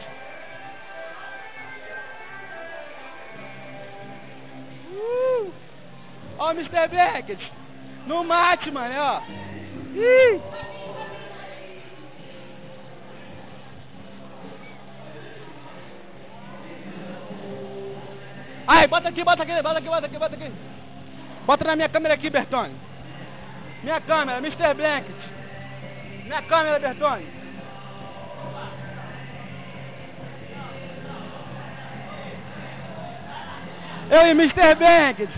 Ó o Mr. Blanket. Não mate, mano, ó. Ih. Aí, bota aqui. Bota na minha câmera aqui, Bertone. Minha câmera, Mr. Blanket. Minha câmera, Bertone. Eu e Mr. Blanket.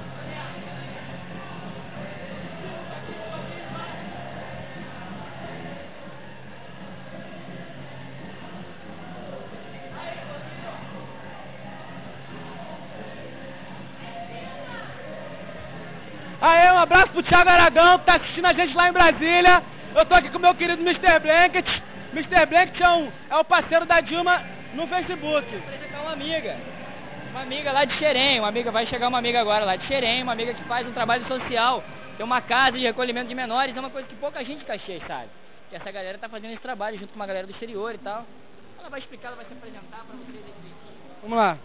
Aê, um abraço pro Thiago Aragão, que tá assistindo a gente lá em Brasília. Eu tô aqui com o meu querido Mr. Blanket. Mr. Blanket é o parceiro da Dilma no Facebook. Vai chegar uma amiga lá de Xerém, vai chegar uma amiga agora lá de Xerém, uma amiga que faz um trabalho social, tem uma casa de recolhimento de menores, é uma coisa que pouca gente em Caxias sabe. Que essa galera tá fazendo esse trabalho junto com uma galera do exterior e tal. Ela vai explicar, ela vai se apresentar pra vocês aqui. Vamos lá.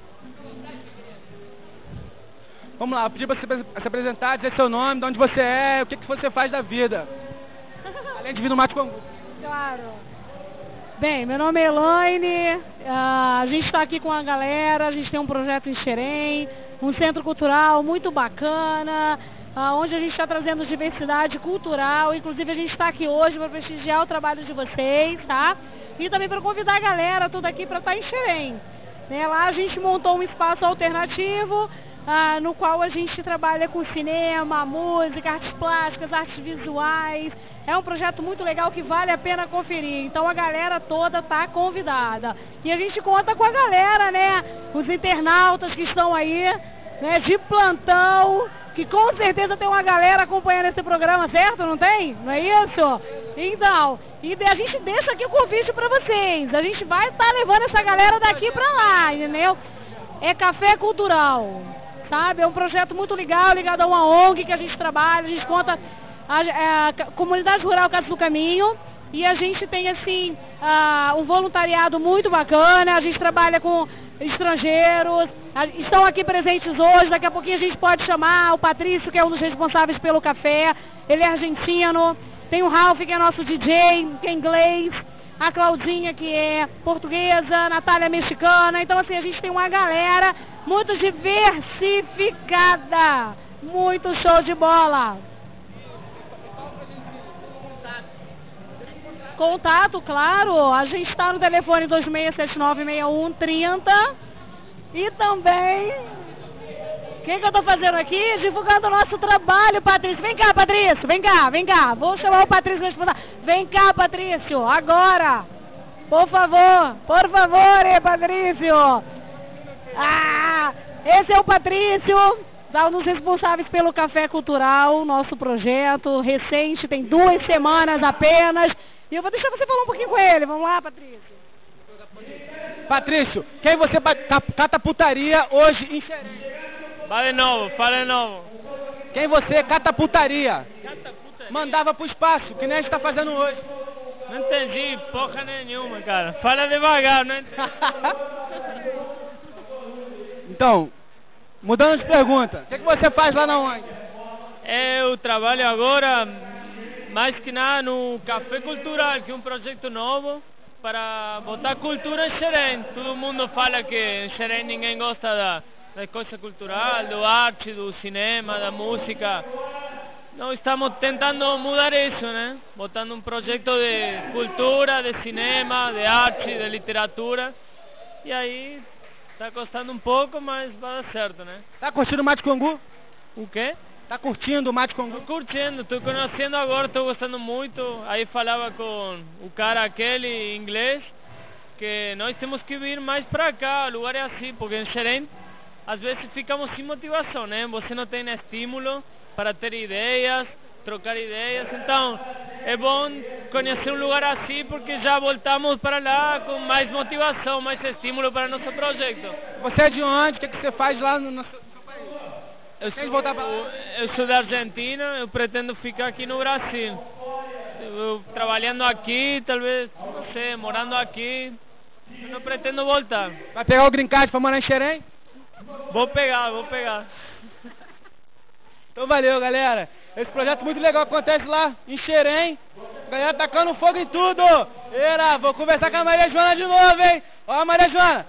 Vamos lá, eu pedi pra você se apresentar, dizer seu nome, de onde você é, o que você faz da vida. Além de vir no Mato com Angu. Claro. Bem, meu nome é Elaine, a gente está aqui com a galera, a gente tem um projeto em Xerém, um centro cultural muito bacana, onde a gente está trazendo diversidade cultural, inclusive a gente está aqui hoje para prestigiar o trabalho de vocês, tá? E também para convidar a galera toda aqui para estar em Xerém. Lá a gente montou um espaço alternativo, no qual a gente trabalha com cinema, música, artes plásticas, artes visuais. É um projeto muito legal que vale a pena conferir. Então a galera toda tá convidada. E a gente conta com a galera, né? Os internautas que estão aí, né? De plantão, que com certeza tem uma galera acompanhando esse programa, certo? Não tem? Não é isso? Então, e a gente deixa aqui o convite para vocês. A gente vai estar levando essa galera daqui para lá, entendeu? É Café Cultural. Sabe? É um projeto muito legal, ligado a uma ONG que a gente trabalha, a gente conta a Comunidade Rural Casa do Caminho, e a gente tem assim um voluntariado muito bacana, a gente trabalha com estrangeiros, estão aqui presentes hoje, daqui a pouquinho a gente pode chamar o Patrício, que é um dos responsáveis pelo café, ele é argentino, tem o Ralph, que é nosso DJ, que é inglês, a Claudinha, que é portuguesa, a Natália mexicana. Então assim, a gente tem uma galera muito diversificada, muito show de bola. Contato, claro, a gente está no telefone 26796130 e também, o que eu tô fazendo aqui? Divulgando o nosso trabalho, Patrício. Vem cá, Patrício, vem cá, vou chamar o Patrício para responder. Vem cá, Patrício, agora, por favor, Patrício. Esse é o Patrício, um dos responsáveis pelo Café Cultural, nosso projeto recente, tem 2 semanas apenas. E eu vou deixar você falar um pouquinho com ele. Vamos lá, Patrício. Patrício, quem você catapultaria hoje em Xerém? Fala de novo. Quem você catapultaria? Mandava pro espaço, que nem a gente tá fazendo hoje. Não entendi porra nenhuma, cara. Fala devagar, né? Então, mudando de pergunta, o que você faz lá na ONG? Eu trabalho agora, mais que nada, no Café Cultural, que é um projeto novo para botar cultura em Xerém. Todo mundo fala que em Xerém ninguém gosta da coisa cultural, do arte, do cinema, da música. Nós estamos tentando mudar isso, né? Botando um projeto de cultura, de cinema, de arte, de literatura. E aí, tá custando um pouco, mas vai dar certo, né? Tá curtindo o Mate Congu? O quê? Tá curtindo o Mate Congu? Tô curtindo, tô conhecendo agora, tô gostando muito. Aí falava com o cara aquele em inglês, que nós temos que vir mais pra cá, o lugar é assim, porque em Xerém, às vezes ficamos sem motivação, né? Você não tem estímulo para ter ideias, trocar ideias, então é bom conhecer um lugar assim, porque já voltamos para lá com mais motivação, mais estímulo para nosso projeto. Você é de onde? O que você faz lá no seu país? Eu sou da Argentina, eu pretendo ficar aqui no Brasil. Eu, trabalhando aqui, talvez, não sei, morando aqui, eu não pretendo voltar. Vai pegar o green card para morar em Xerém? Vou pegar. Então valeu, galera. Esse projeto muito legal acontece lá em Xerém. Galera tacando fogo em tudo. Vou conversar com a Maria Joana de novo, hein? Ó a Maria Joana.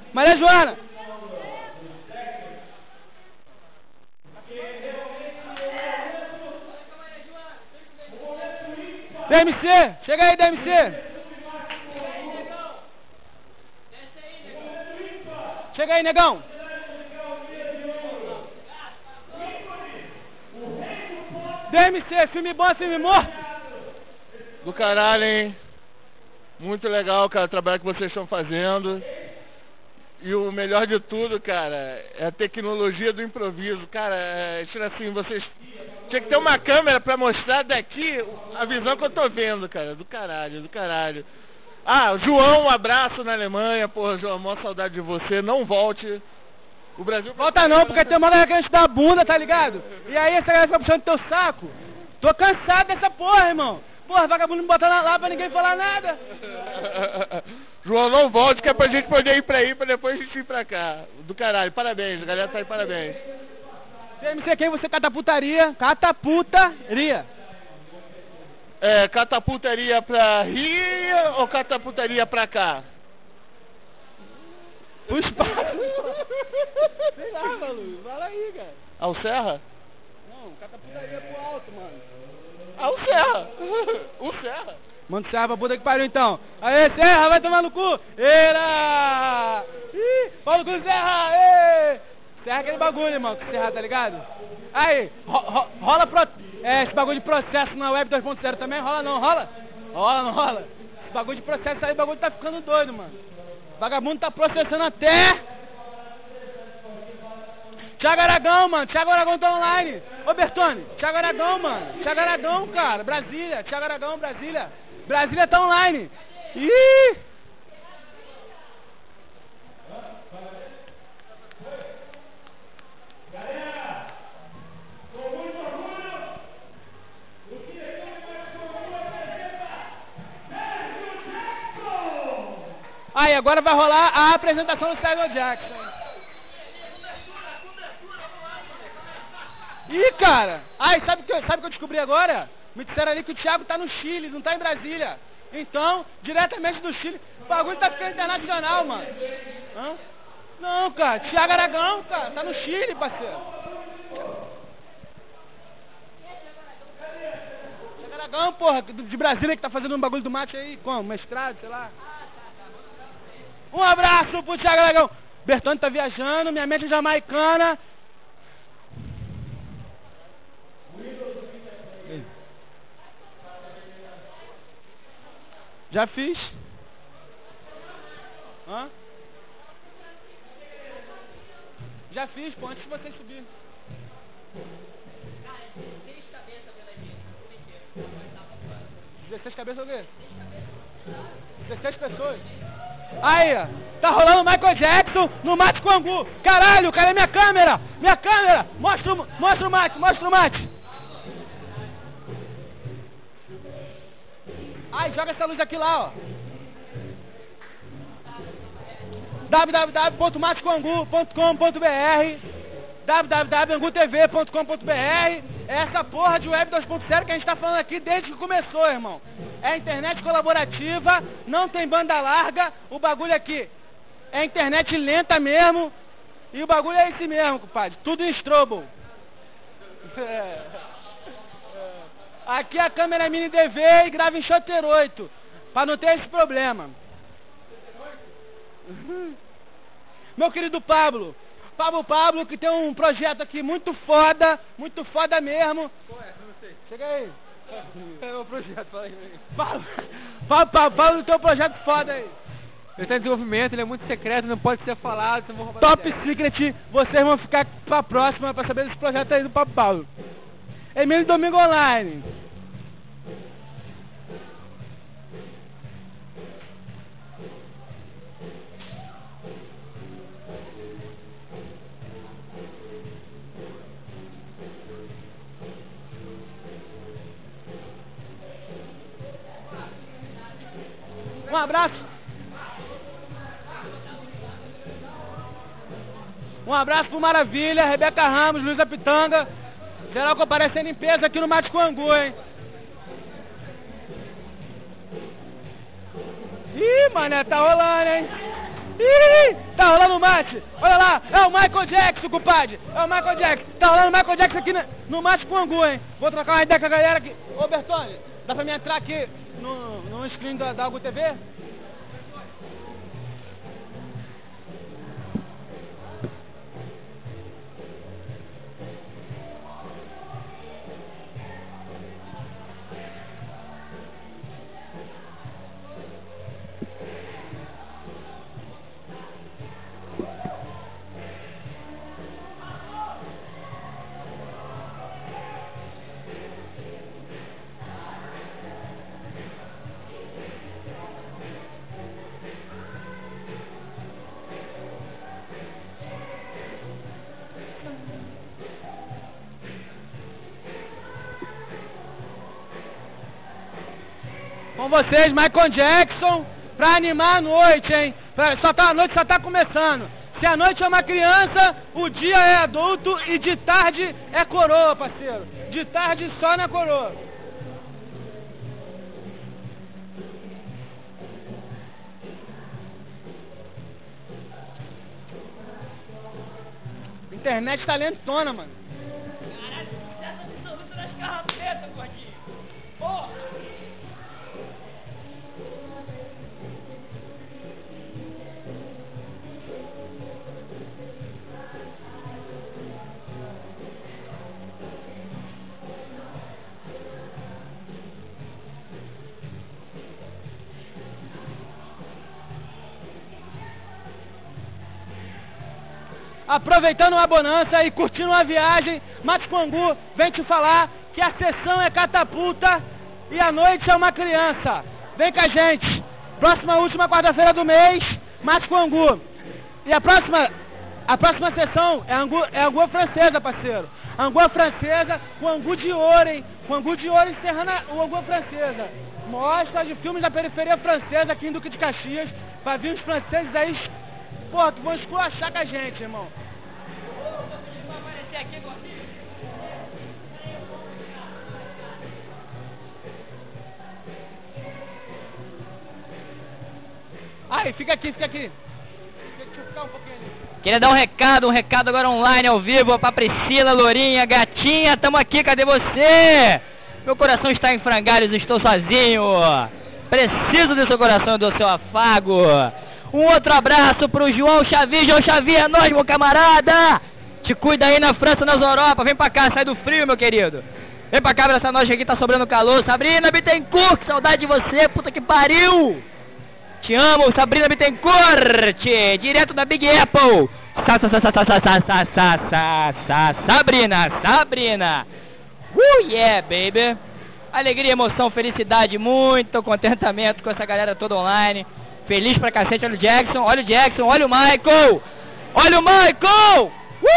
DMC, chega aí, DMC. Chega aí, negão. DMC, filme bom, filme morto. Do caralho, hein? Muito legal, cara, o trabalho que vocês estão fazendo. E o melhor de tudo, cara, é a tecnologia do improviso. Cara, assim, vocês... Tinha que ter uma câmera pra mostrar daqui a visão que eu tô vendo, cara. Do caralho. João, um abraço na Alemanha. Porra, João, maior saudade de você. Não volte. O Brasil... Volta não, porque tem uma galera que a gente dá a bunda, tá ligado? E aí essa galera fica puxando teu saco. Tô cansado dessa porra, irmão. Porra, vagabundo me botar lá pra ninguém falar nada. João, não volte, que é pra gente poder ir pra aí, pra depois a gente ir pra cá. Do caralho, parabéns, a galera tá aí, parabéns. DMC, quem você catapultaria? Catapultaria pra Rio ou catapultaria pra cá? O espaço. Sei lá, maluco. Fala aí, cara. Ao Serra? Não, catapultaria pro alto, mano. Ao Serra. O Serra. Manda o Serra pra puta que pariu, então. Aê, Serra, vai tomar no cu. Eira! Ih, fala com o Serra. Ê! Serra é aquele bagulho, irmão, que Serra, tá ligado? Aí, rola esse bagulho de processo na Web 2.0 também? Rola não rola? Não rola. Esse bagulho de processo aí, o bagulho tá ficando doido, mano. O vagabundo tá processando até... Thiago Aragão, mano. Thiago Aragão tá online. Ô, Bertone. Thiago Aragão, mano. Thiago Aragão, cara. Brasília. Thiago Aragão, Brasília. Brasília tá online. Ih! Aí, agora vai rolar a apresentação do Michael Jackson. Ih, cara! Ai, sabe o que eu descobri agora? Me disseram ali que o Thiago tá no Chile, não tá em Brasília. Então, diretamente do Chile, o bagulho tá ficando internacional, mano. Hã? Não, cara, Thiago Aragão, cara, tá no Chile, parceiro. Tiagão, porra, de Brasília, que tá fazendo um bagulho do mate aí, como? Mestrado, sei lá. Um abraço pro Thiago Legão. Bertone tá viajando, minha mente é jamaicana. Já fiz. Hã? Já fiz, pô, antes de vocês subir. 16 cabeças o quê? 16 pessoas. Aí, ó. Tá rolando Michael Jackson no mate com angu. Caralho, cadê minha câmera? Minha câmera! Mostra o mate, mostra o mate. Ai, joga essa luz aqui lá, ó. www.matecomangu.com.br www.angutv.com.br. Essa porra de Web 2.0 que a gente tá falando aqui desde que começou, irmão. É internet colaborativa, não tem banda larga, o bagulho aqui é internet lenta mesmo, e o bagulho é esse mesmo, compadre, tudo em strobo. Aqui a câmera é mini DV e grava em Shutter 8, pra não ter esse problema. Meu querido Pablo, que tem um projeto aqui muito foda mesmo. Qual é? Não sei. Chega aí. É o projeto, fala aí. Pablo, tem um projeto foda aí. Ele está em desenvolvimento, ele é muito secreto, não pode ser falado, senão vão roubar Top ideia. Secret, vocês vão ficar pra próxima pra saber desse projeto aí do Papo Paulo. Emílio Domingo Online. Um abraço. Um abraço pro Maravilha, Rebeca Ramos, Luísa Pitanga. Geral comparecendo em peso aqui no Mate com Angu, hein? Ih, mané, tá rolando, hein? Ih, tá rolando o mate. Olha lá, é o Michael Jackson, compadre. É o Michael Jackson. Tá rolando o Michael Jackson aqui no Mate com Angu, hein? Vou trocar uma ideia com a galera aqui. Ô, Bertone, dá pra me entrar aqui no screen da Algo TV? Com vocês, Michael Jackson, pra animar a noite, hein? A noite só tá começando. Se a noite é uma criança, o dia é adulto e de tarde é coroa, parceiro. De tarde só na coroa. Internet tá lentona, mano. Caralho, sucesso absoluto das carrapetas, gordinho. Porra! Aproveitando uma bonança e curtindo uma viagem, Mate com Angu vem te falar que a sessão é catapulta e a noite é uma criança. Vem com a gente. Próxima última quarta-feira do mês, Mate com Angu. E a próxima sessão é Angu francesa, parceiro. Angu francesa com Angu de ouro, hein? Com Angu de ouro encerrando o Angu francesa. Mostra de filmes da periferia francesa aqui em Duque de Caxias. Pra vir os franceses aí, pô, que vão esculachar com a gente, irmão. Vai aparecer aqui, gordinho. Aí, fica aqui. Deixa eu ficar um pouquinho ali. Queria dar um recado agora online, ao vivo, pra Priscila, Lourinha, gatinha, tamo aqui, cadê você? Meu coração está em frangalhos, estou sozinho. Preciso do seu coração e do seu afago. Um outro abraço pro João Xavier. João Xavier, é nóis, meu camarada. Te cuida aí na França, nas Europa. Vem pra cá, sai do frio, meu querido. Vem pra cá, abraça nós que aqui tá sobrando calor. Sabrina Bittencourt, que saudade de você, puta que pariu. Te amo, Sabrina Bittencourt. Direto da Big Apple. Sabrina. Yeah, baby. Alegria, emoção, felicidade, muito contentamento com essa galera toda online. Feliz pra cacete, olha o Jackson, olha o Michael. Olha o Michael.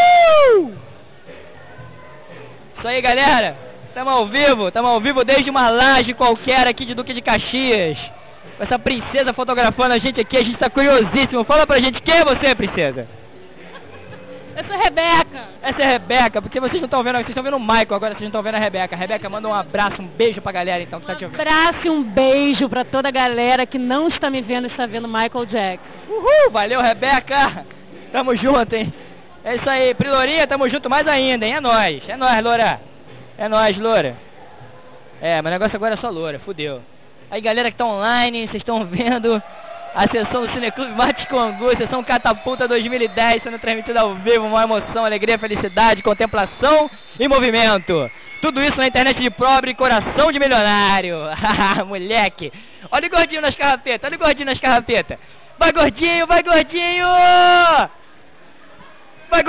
Isso aí, galera. Tamo ao vivo desde uma laje qualquer aqui de Duque de Caxias. Com essa princesa fotografando a gente tá curiosíssimo. Fala pra gente, quem é você, princesa? Eu sou Rebeca. Essa é a Rebeca, porque vocês não estão vendo, vocês estão vendo o Michael agora, vocês não estão vendo a Rebeca. Rebeca, manda um abraço, um beijo pra galera então que tá te ouvindo. Um abraço e um beijo pra toda a galera que não está me vendo e está vendo Michael Jackson. Uhul, valeu, Rebeca. Tamo junto, hein. É isso aí, Prilorinha, tamo junto mais ainda, hein. É nóis, Loura. É nóis, Loura. É, mas o negócio agora é só Loura, fudeu. Aí, galera que tá online, vocês estão vendo a sessão do Cineclube Mate com Angu, sessão Catapulta 2010, sendo transmitida ao vivo, uma emoção, alegria, felicidade, contemplação e movimento. Tudo isso na internet de pobre, coração de milionário. Moleque. Olha o gordinho nas carrapetas, Vai, gordinho! Vai, gordinho! Vai,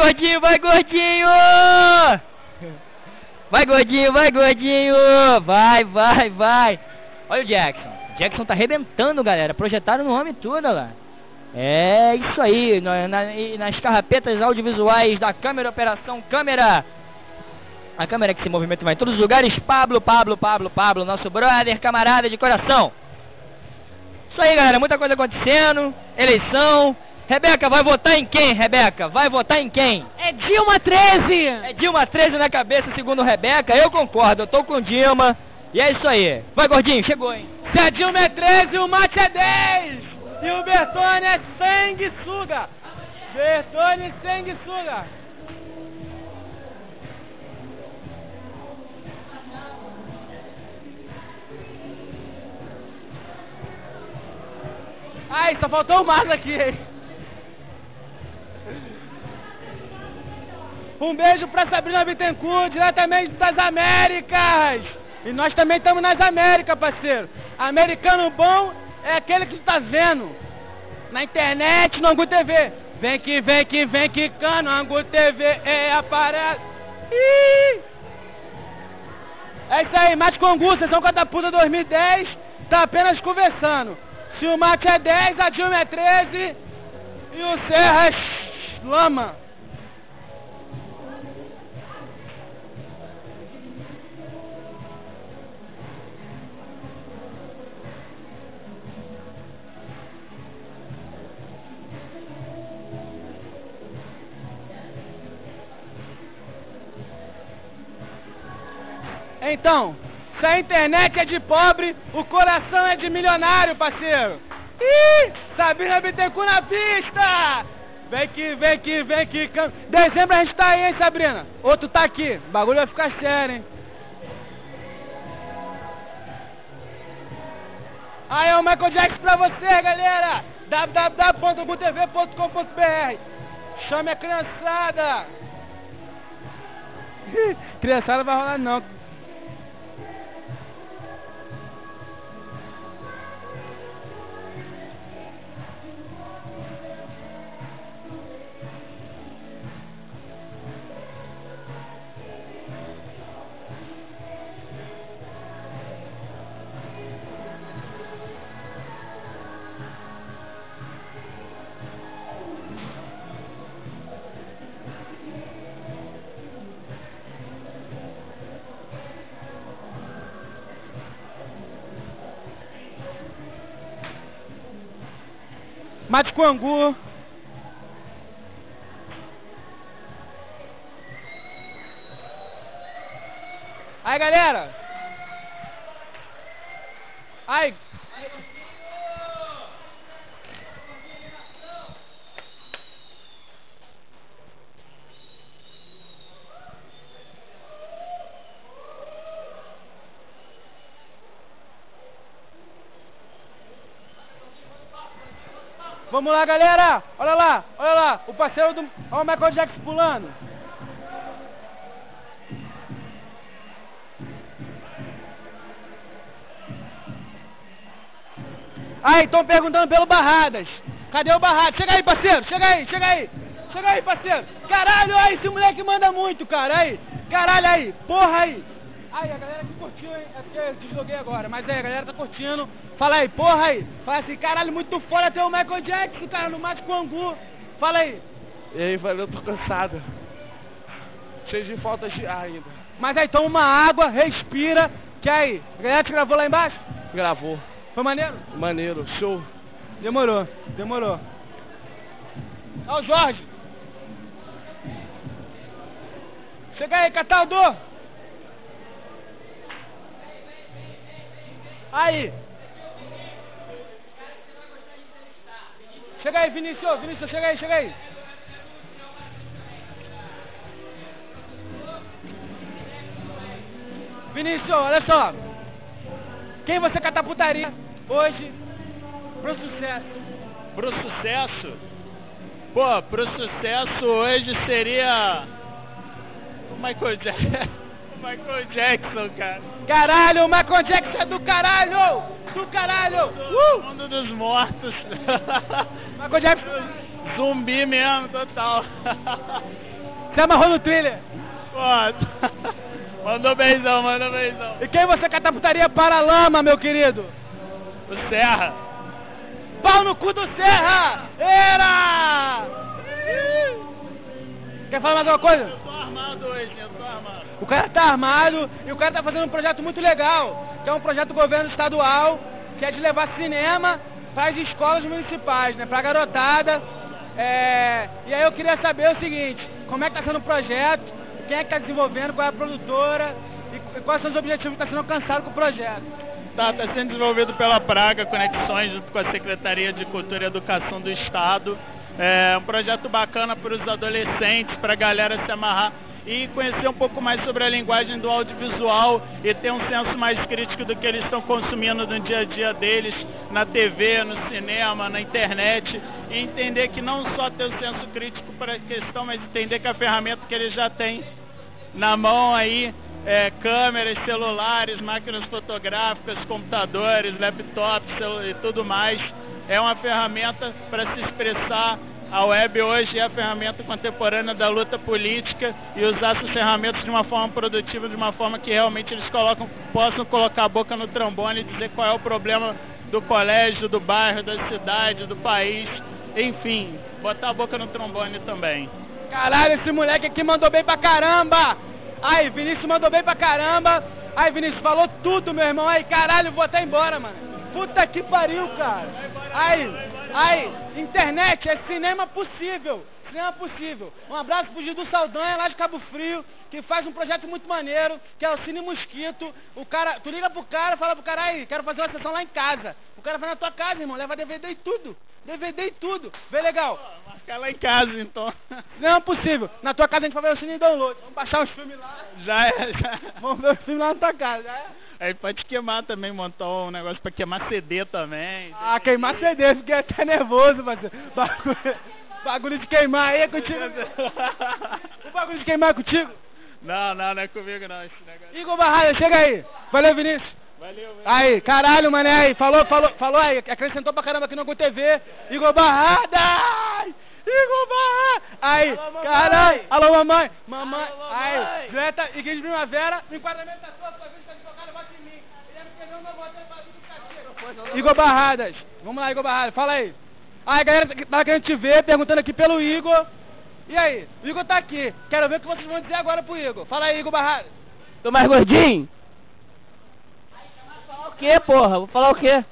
gordinho! Vai! Olha o Jackson. Jackson tá arrebentando, galera. Projetaram no homem tudo, olha lá. É isso aí. Nas carrapetas audiovisuais da câmera, operação câmera. A câmera que se movimenta vai em todos os lugares. Pablo, nosso brother, camarada de coração. Isso aí, galera. Muita coisa acontecendo. Eleição. Rebeca, vai votar em quem, Rebeca? É Dilma 13! É Dilma 13 na cabeça, segundo Rebeca. Eu concordo, eu tô com Dilma. E é isso aí. Vai, gordinho, chegou, hein? Se a Dilma é 13, o Mate é 10! E o Bertone é sanguessuga! Ai, só faltou o Marcos aqui, hein? Um beijo pra Sabrina Bittencourt, diretamente das Américas! E nós também estamos nas Américas, parceiro. Americano bom é aquele que tá vendo na internet, no Angu TV. Vem que cano, Angu TV é a parada. É isso aí, Mate com Angu, sessão Catapulta 2010. Tá apenas conversando. Se o Mate é 10, a Dilma é 13 e o Serra é lama. Então, se a internet é de pobre, o coração é de milionário, parceiro. Sabrina Bittencourt na pista! Vem que... Dezembro a gente tá aí, hein, Sabrina? Outro tá aqui. O bagulho vai ficar sério, hein? Aí é o Michael Jackson pra você, galera! www.angutv.com.br. Chame a criançada! Criançada não vai rolar não. Mate com Angu. Aí, galera. Aí. Vamos lá, galera. Olha lá, olha lá. O parceiro do... Olha o Michael Jackson pulando. Aí, estão perguntando pelo Barradas. Cadê o Barradas? Chega aí, parceiro. Chega aí, chega aí. Chega aí, parceiro. Caralho, aí, esse moleque manda muito, cara. Aí, caralho, aí. Porra, aí. Aí, a galera que curtiu, hein? É porque eu desloguei agora. Mas aí, a galera tá curtindo. Fala aí, porra aí. Fala assim, caralho, muito foda ter o Michael Jackson, cara, no Mate com Angu. Fala aí. E aí, valeu, tô cansado. Cheio de falta de ar ainda. Mas aí, toma uma água, respira. Que aí, a galera te gravou lá embaixo? Gravou. Foi maneiro? Maneiro, show. Demorou, demorou. Ó o Jorge. Chega aí, catador. Aí. Chega aí, Vinícius, Vinícius, chega aí, chega aí. Vinícius, olha só. Quem você catapultaria hoje pro sucesso? Pro sucesso? Pô, pro sucesso hoje seria o Michael Jackson. Michael Jackson, cara. Caralho, o Michael Jackson é do caralho! Do caralho! Mundo dos mortos. Michael Jackson. Zumbi mesmo, total. Você amarrou no thriller? Pô, mandou beijão, mandou beijão. E quem você catapultaria para a lama, meu querido? O Serra. Pau no cu do Serra! Era! Quer falar mais alguma coisa? Eu tô armado hoje, eu tô armado. O cara tá armado e o cara tá fazendo um projeto muito legal, que é um projeto do governo estadual, que é de levar cinema para as escolas municipais, né, pra garotada. E aí eu queria saber o seguinte, como é que tá sendo o projeto, quem é que tá desenvolvendo, qual é a produtora e quais são os objetivos que estão sendo alcançados com o projeto. Tá sendo desenvolvido pela Praga Conexões, junto com a Secretaria de Cultura e Educação do Estado. É um projeto bacana para os adolescentes, para a galera se amarrar e conhecer um pouco mais sobre a linguagem do audiovisual e ter um senso mais crítico do que eles estão consumindo no dia a dia deles, na TV, no cinema, na internet, e entender que não só ter o senso crítico para a questão, mas entender que a ferramenta que eles já têm na mão aí, câmeras, celulares, máquinas fotográficas, computadores, laptops e tudo mais, é uma ferramenta para se expressar. A web hoje é a ferramenta contemporânea da luta política e usar essas ferramentas de uma forma produtiva, de uma forma que realmente eles possam colocar a boca no trombone e dizer qual é o problema do colégio, do bairro, da cidade, do país, enfim, botar a boca no trombone também. Caralho, esse moleque aqui mandou bem pra caramba! Aí, Vinícius mandou bem pra caramba! Aí, Vinícius, falou tudo, meu irmão! Aí, caralho, vou até embora, mano! Puta que pariu, cara! Aí, internet é cinema possível! Cinema possível! Um abraço pro Gil do Saldanha, lá de Cabo Frio, que faz um projeto muito maneiro, que é o Cine Mosquito. O cara, tu liga pro cara, fala pro cara, aí, quero fazer uma sessão lá em casa. O cara vai na tua casa, irmão, leva DVD e tudo. DVD e tudo. Bem legal. Marcar lá em casa, então. Não é possível. Na tua casa a gente vai ver o Cine Download. Vamos baixar os filmes lá. Já é. Vamos ver os filmes lá na tua casa, já é? Aí pode queimar também, montar um negócio pra queimar CD também. Ah, queimar CD, fiquei até nervoso, parceiro. Bagulho de queimar aí é contigo. O bagulho de queimar é contigo? Não, não é comigo não, esse negócio. Igor Barradas, chega aí. Valeu, Vinícius. Valeu. Aí, caralho, mané, aí. Falou aí. Acrescentou pra caramba aqui no Angu TV. Igor Barradas! Igor Barradas! Aí, caralho. Alô, mamãe. Mamãe. Alô, aí, Julieta, Igreja de Primavera. O enquadramento tá todo, sua vez tá deslocada, bota em mim. Ele é escrever uma voz do cachê. Igor Barradas. Vamos lá, Igor Barradas, fala aí. Aí, a galera que tava querendo te ver, perguntando aqui pelo Igor. E aí? O Igor tá aqui. Quero ver o que vocês vão dizer agora pro Igor. Fala aí, Igor Barradas. Tô mais gordinho? Falar o quê, porra? Vou falar o quê?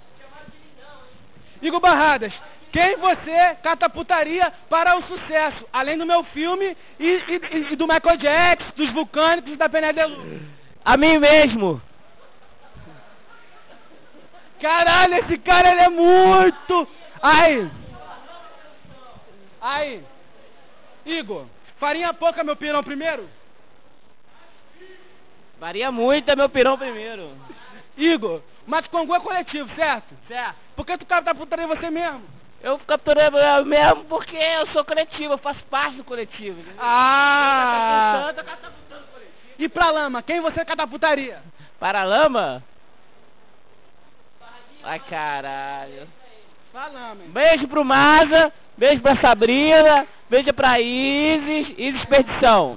Igor Barradas, quem você catapultaria para o sucesso? Além do meu filme e do Michael Jackson, dos Vulcânicos e da Penedelu. A mim mesmo. Caralho, esse cara ele é muito... Aí, Igor, farinha pouca, meu pirão primeiro? Varia muito, é meu pirão primeiro. Igor, Mate com Angu é coletivo, certo? Certo. Por que tu catapultaria você mesmo? Eu capturei mesmo porque eu sou coletivo, eu faço parte do coletivo. Entendeu? Ah! Tô catapultando o coletivo. E pra lama, quem você catapultaria? Para a lama? Ai, caralho. Pra lama, hein? Beijo pro Maza, beijo pra Sabrina, beijo pra Isis, Expedição.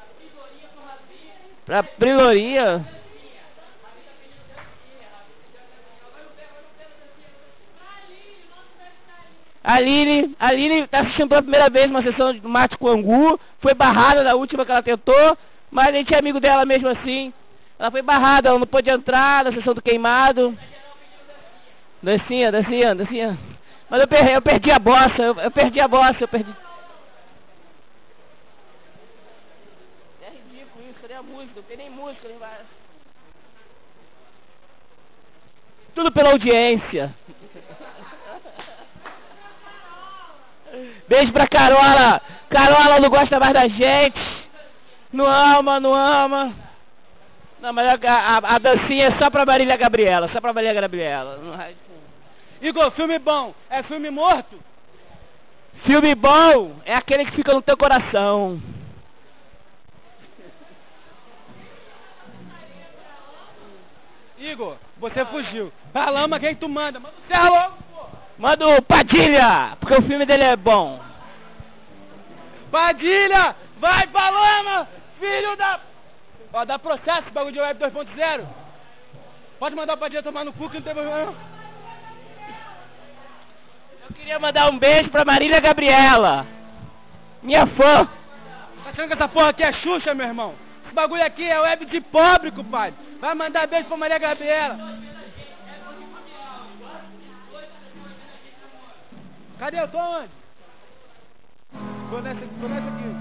Pra Priloria. Aline tá assistindo pela primeira vez uma sessão do Mate com Angu, foi barrada da última que ela tentou, mas a gente é amigo dela mesmo assim. Ela foi barrada, ela não pôde entrar na sessão do queimado. Dancinha. Mas eu perdi a bossa, eu perdi. É ridículo isso, cadê a música? Não tem nem música, nem vai. Tudo pela audiência. Beijo pra Carola. Carola não gosta mais da gente. Não ama. Não, mas a dancinha é só pra Marília Gabriela. Igor, filme bom. É filme morto? Filme bom é aquele que fica no teu coração. Igor, você fugiu. Pra lama, quem tu manda? Manda o Serra logo, pô. Manda o Padilha, porque o filme dele é bom. Padilha, vai pra lama, filho da... Ó, dá processo, bagulho de web 2.0. Pode mandar o Padilha tomar no cu que não tem problema. Eu queria mandar um beijo pra Marília Gabriela, minha fã. Tá achando que essa porra aqui é Xuxa, meu irmão? Esse bagulho aqui é web de pobre, compadre. Vai mandar beijo pra Maria Gabriela. Cadê? Eu tô onde? Tô nessa aqui.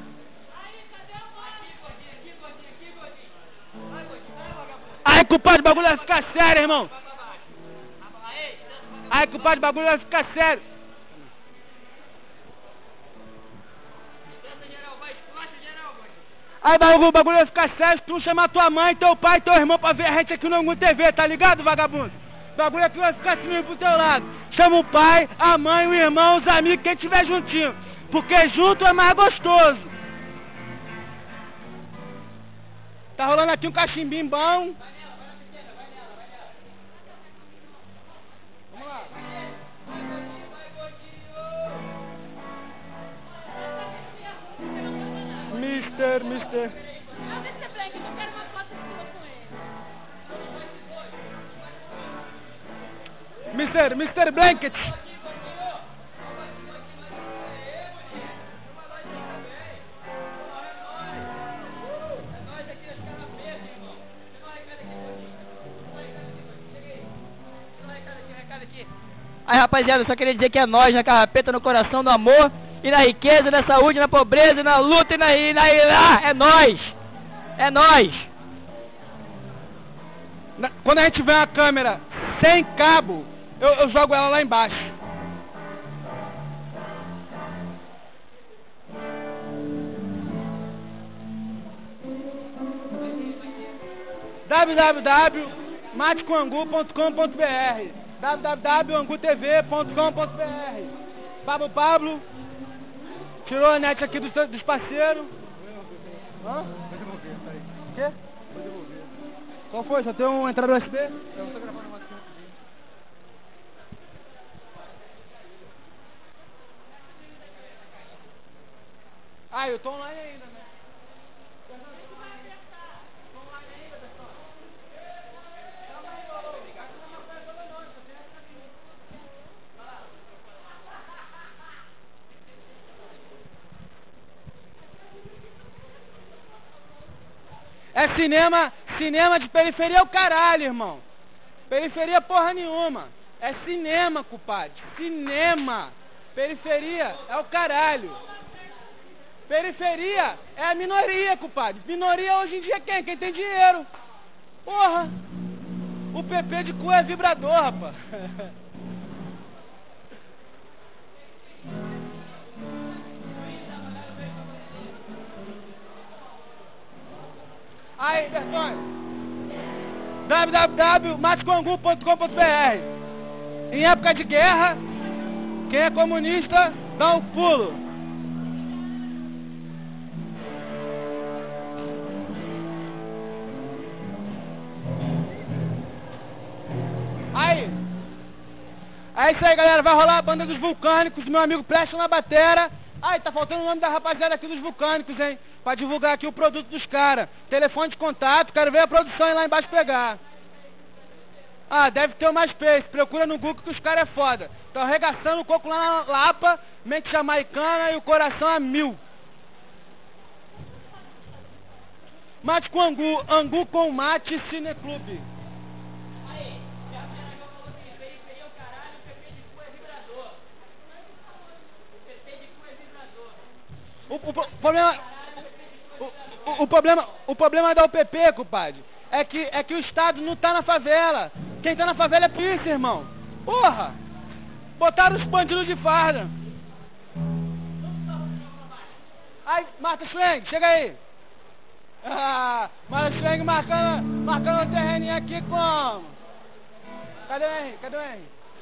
Ai, compadre, o bagulho vai ficar sério, irmão. Ai, compadre, o bagulho vai ficar sério. Aí, o bagulho vai ficar sério se tu chamar tua mãe, teu pai, teu irmão pra ver a gente aqui no Angu TV, tá ligado, vagabundo? O bagulho aqui vai ficar assim pro teu lado. Chama o pai, a mãe, o irmão, os amigos, quem tiver juntinho. Porque junto é mais gostoso. Tá rolando aqui um cachimbinho bom. Vamos lá. Mister. Mr. Blank, eu quero uma foto sua com ele. Mr. Blanket. Aí, rapaziada, eu só queria dizer que é nós na carrapeta, no coração, no amor, e na riqueza, na saúde, na pobreza, na luta e é nós! É nós! Quando a gente vê uma câmera sem cabo, eu jogo ela lá embaixo. www.matecomangu.com.br www.angutv.com.br Pablo tirou a net aqui dos parceiros. Hã? Vou devolver, peraí. O quê? Vou devolver. Qual foi? Só tem uma entrada USB? Eu tô gravando uma aqui. Ah, eu tô online ainda, né? É cinema de periferia é o caralho, irmão. Periferia porra nenhuma. É cinema, compadre. Cinema. Periferia é o caralho. Periferia é a minoria, compadre. Minoria hoje em dia é quem? Quem tem dinheiro. Porra. O PP de cu é vibrador, rapaz. Aí, Bertone, www.matecomangu.com.br Em época de guerra, Quem é comunista, dá um pulo. Aí. É isso aí, galera. Vai rolar a banda dos Vulcânicos. Meu amigo Preston na batera. Ai, tá faltando o nome da rapaziada aqui dos Vulcânicos, hein? Pra divulgar aqui o produto dos caras. Telefone de contato. Quero ver a produção ir lá embaixo pegar. Ah, deve ter o MySpace. Procura no Google que os caras é foda. Estão arregaçando o coco lá na Lapa. Mente jamaicana e o coração a 1000. Mate com Angu. Angu com mate Cineclube. O problema da UPP, compadre, é que o Estado não tá na favela. Quem tá na favela é polícia, irmão. Porra! Botaram os bandidos de farda. Ai, Marta Schweng, chega aí. Ah, Marta Schweng marcando o terreninho aqui como? Cadê o Henry? Cadê o Henry?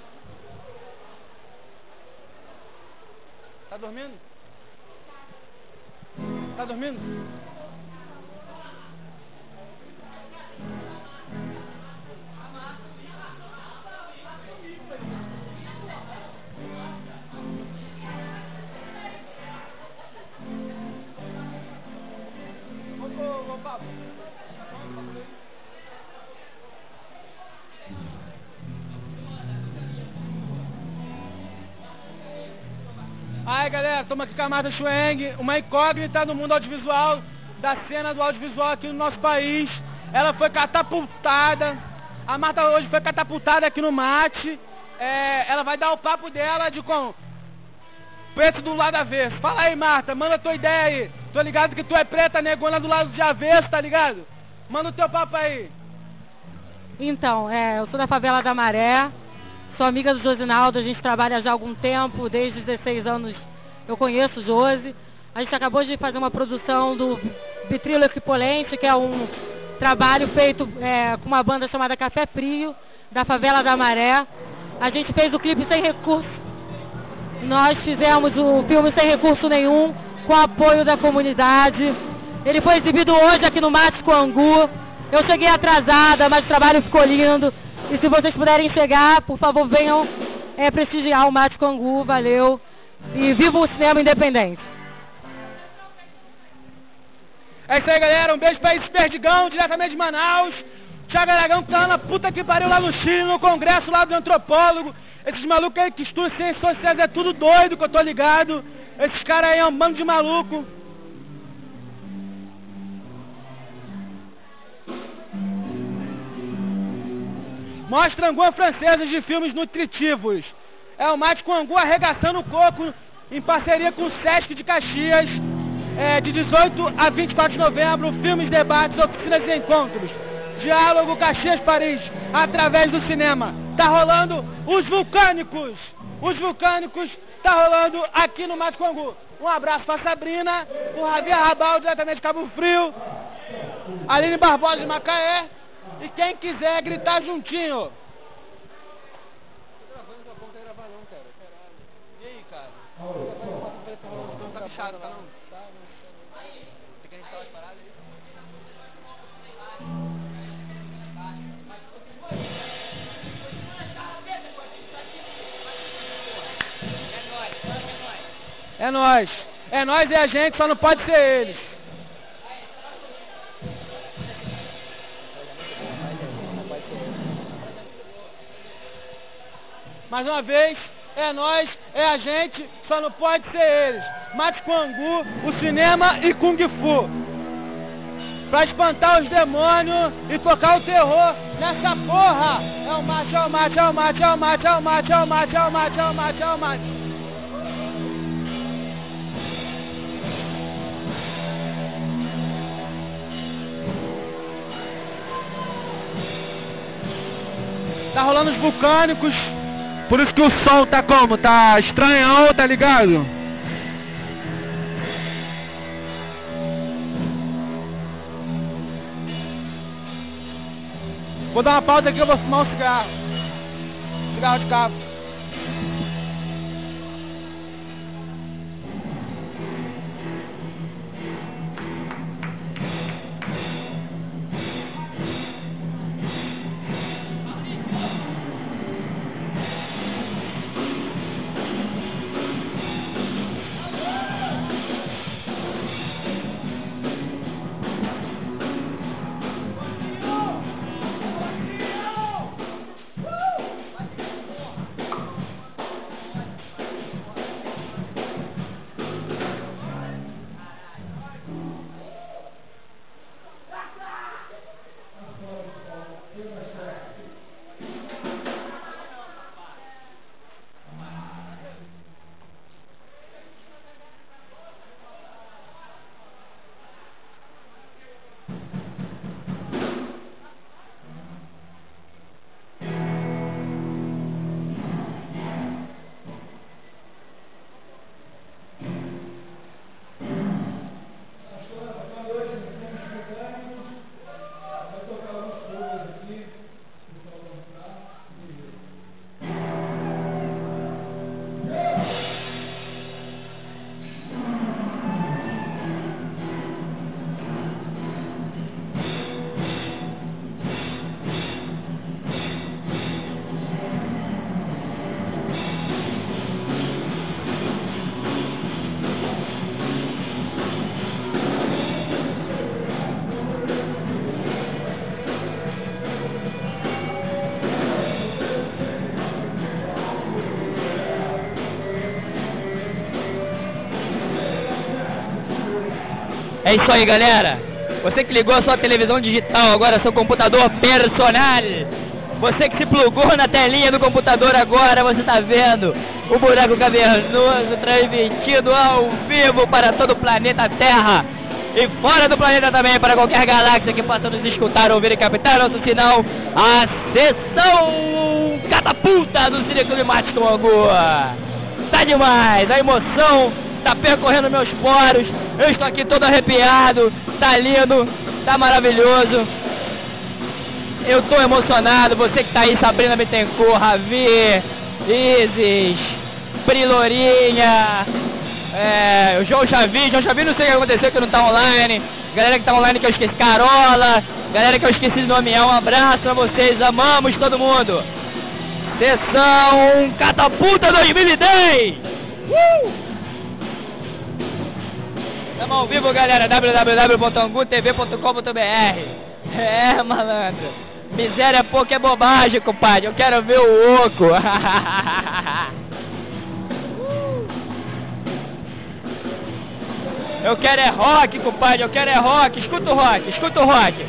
Tá dormindo? Tá dormindo? Aí galera, estamos aqui com a Marta Schweng, uma incógnita no mundo audiovisual, da cena do audiovisual aqui no nosso país. Ela foi catapultada, a Marta hoje foi catapultada aqui no Mate. Ela vai dar o papo dela de com preto do lado avesso. Fala aí, Marta, manda a tua ideia aí. Tô ligado que tu é preta negona do lado de avesso, tá ligado? Manda o teu papo aí. Então, eu sou da favela da Maré, sou amiga do Josinaldo, a gente trabalha já há algum tempo, desde 16 anos eu conheço o Josi. A gente acabou de fazer uma produção do Vitrilo Equipolente, que é um trabalho feito com uma banda chamada Café Frio, da favela da Maré. A gente fez o clipe sem recurso, nós fizemos o filme sem recurso nenhum, com apoio da comunidade. Ele foi exibido hoje aqui no Mate com Angu. Eu cheguei atrasada, mas o trabalho ficou lindo. E se vocês puderem chegar, por favor, venham prestigiar o Mate com Angu, valeu. E viva o cinema independente. É isso aí, galera. Um beijo pra esse Perdigão, diretamente de Manaus. Thiago Aragão que tá lá na puta que pariu lá no Chile, no congresso lá do antropólogo. Esses malucos aí que estudam ciências sociais é tudo doido, que eu tô ligado. Esses caras aí é um bando de maluco. Mostra Angu francesa de filmes nutritivos. É o Mate com Angu arregaçando o coco em parceria com o Sesc de Caxias. De 18 a 24 de novembro, filmes, debates, oficinas e encontros. Diálogo Caxias-Paris, através do cinema. Tá rolando os Vulcânicos. Os Vulcânicos tá rolando aqui no Mate com Angu. Um abraço pra Sabrina, o Javier Rabal, diretamente de Cabo Frio, Aline Barbosa de Macaé. E quem quiser gritar juntinho. E aí, cara? Não tá bichado, tá não? Tem que instalar as paradas aí. É nóis. É nós e a gente, só não pode ser eles. Mais uma vez, é nós, é a gente, só não pode ser eles. Mate com Angu, o cinema e Kung Fu. Pra espantar os demônios e tocar o terror nessa porra. É o mate, é o mate, é o mate, é o mate, é o mate, é o mate, é o mate, é o mate, é o mate. Tá rolando os Vulcânicos. Por isso que o som tá como? Tá estranhão, tá ligado? Vou dar uma pausa aqui, eu vou fumar um cigarro. Cigarro de cabo. É isso aí, galera. Você que ligou a sua televisão digital, agora seu computador personal. Você que se plugou na telinha do computador agora, você tá vendo o Buraco Cavernoso transmitido ao vivo para todo o planeta Terra. E fora do planeta também, para qualquer galáxia que possa nos escutar, ouvir e captar nosso sinal. A sessão catapulta do Cine Clube Mágico Angu. Tá demais, a emoção tá percorrendo meus poros. Eu estou aqui todo arrepiado, tá lindo, tá maravilhoso. Eu tô emocionado, você que tá aí, Sabrina Bittencourt, Ravi, Isis, Brilourinha, o João Xavi não sei o que aconteceu que não tá online, galera que tá online que eu esqueci, Carola, galera que eu esqueci de nomear, um abraço pra vocês, amamos todo mundo. Sessão Catapulta 2010! Estamos ao vivo, galera, www.angutv.com.br. Malandro, miséria pouco é bobagem, compadre, eu quero ver o oco. Eu quero é rock, compadre, eu quero é rock. Escuta o rock, escuta o rock.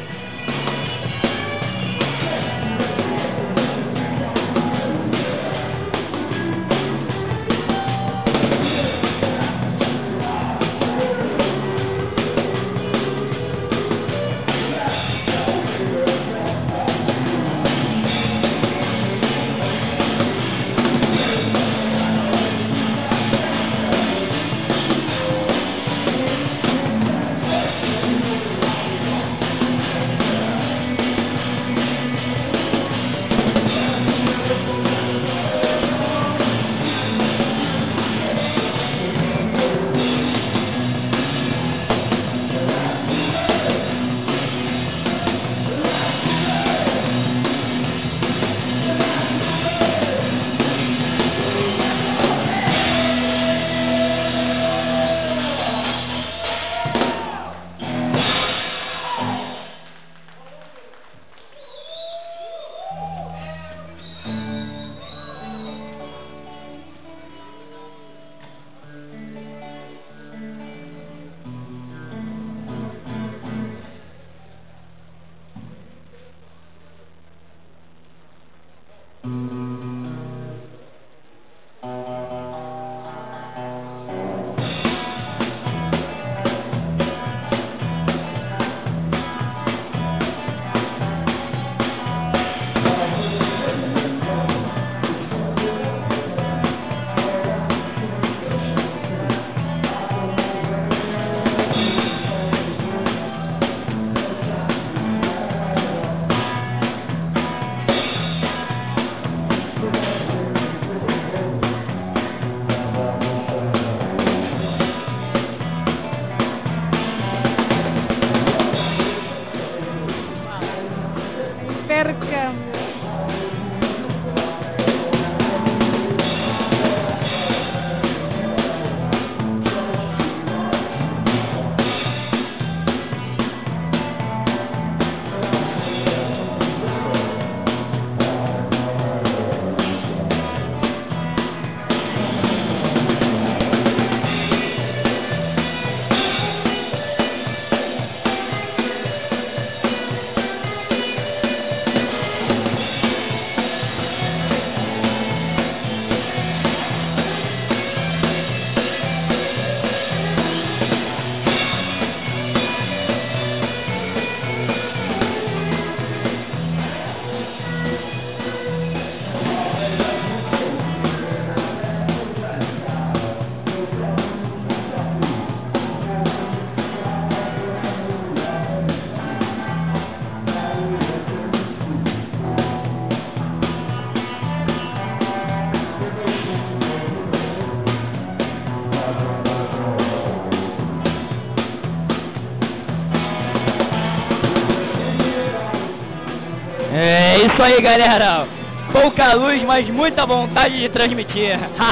É isso aí, galera. Pouca luz, mas muita vontade de transmitir.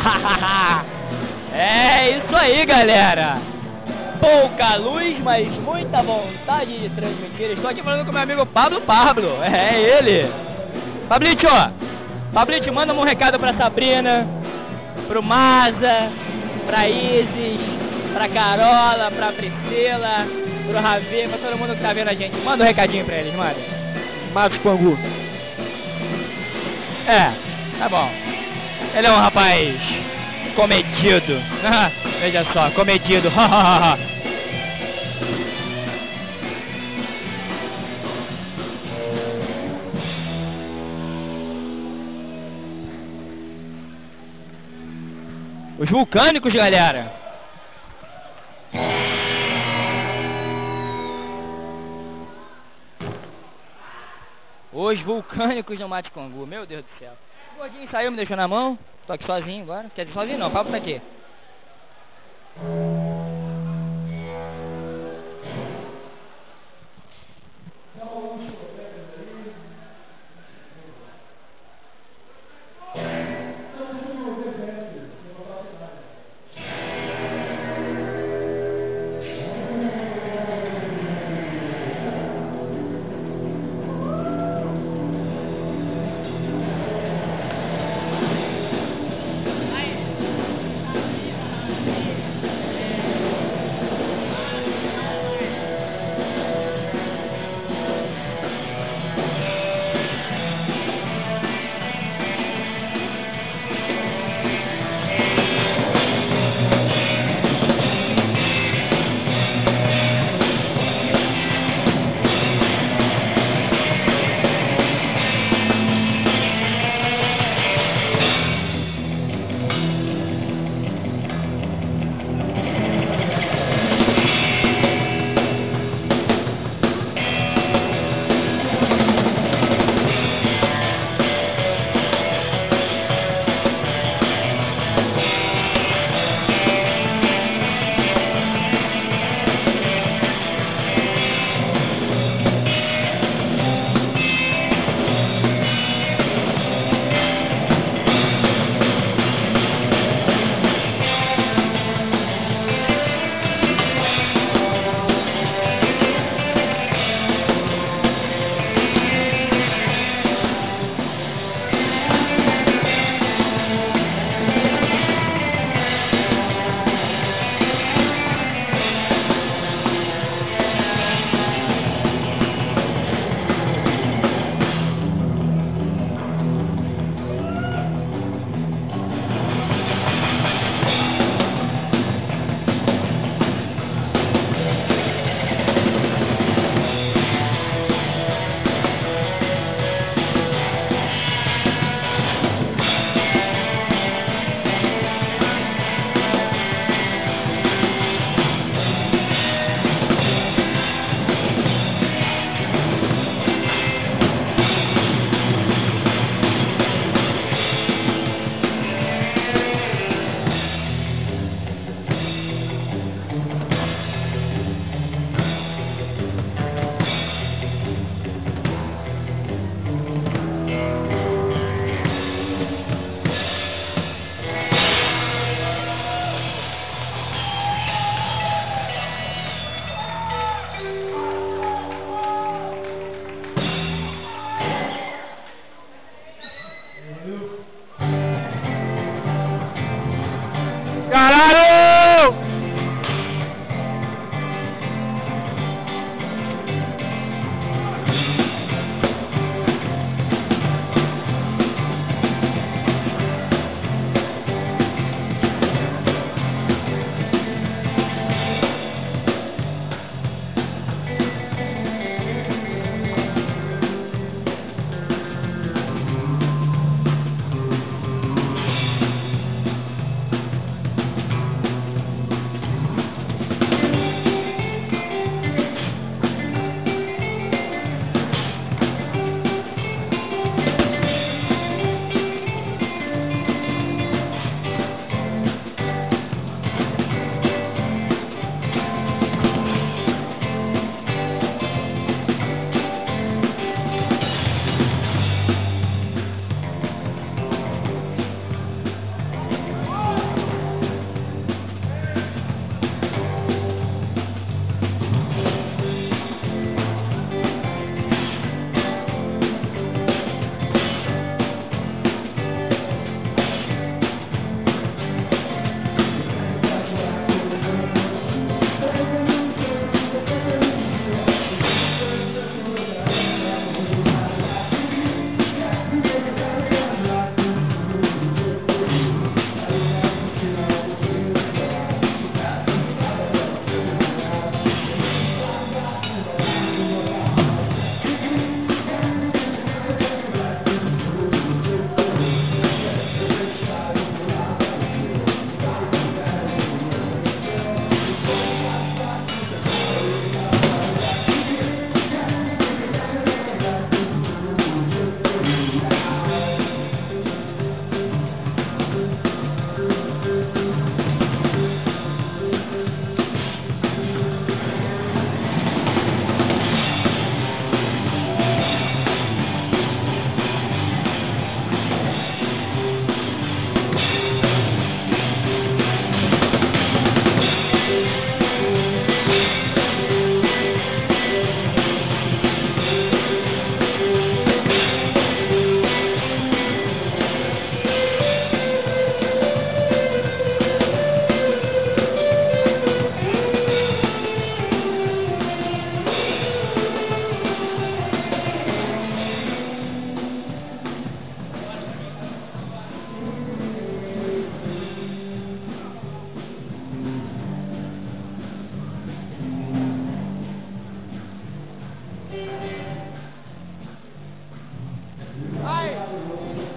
É isso aí, galera. Pouca luz, mas muita vontade de transmitir. Estou aqui falando com meu amigo Pablo. É ele. Pablito, manda um recado pra Sabrina, pro Maza, pra Isis, pra Carola, pra Priscila, pro Ravi, pra todo mundo que tá vendo a gente. Manda um recadinho pra eles, manda. Matos com angu. Tá bom. Ele é um rapaz comedido. Veja só, comedido. Os vulcânicos, galera. Os vulcânicos no Mate com Angu. Meu Deus do céu. O gordinho saiu, me deixou na mão. Tô aqui sozinho agora. Quer dizer, sozinho não, o papo tá aqui.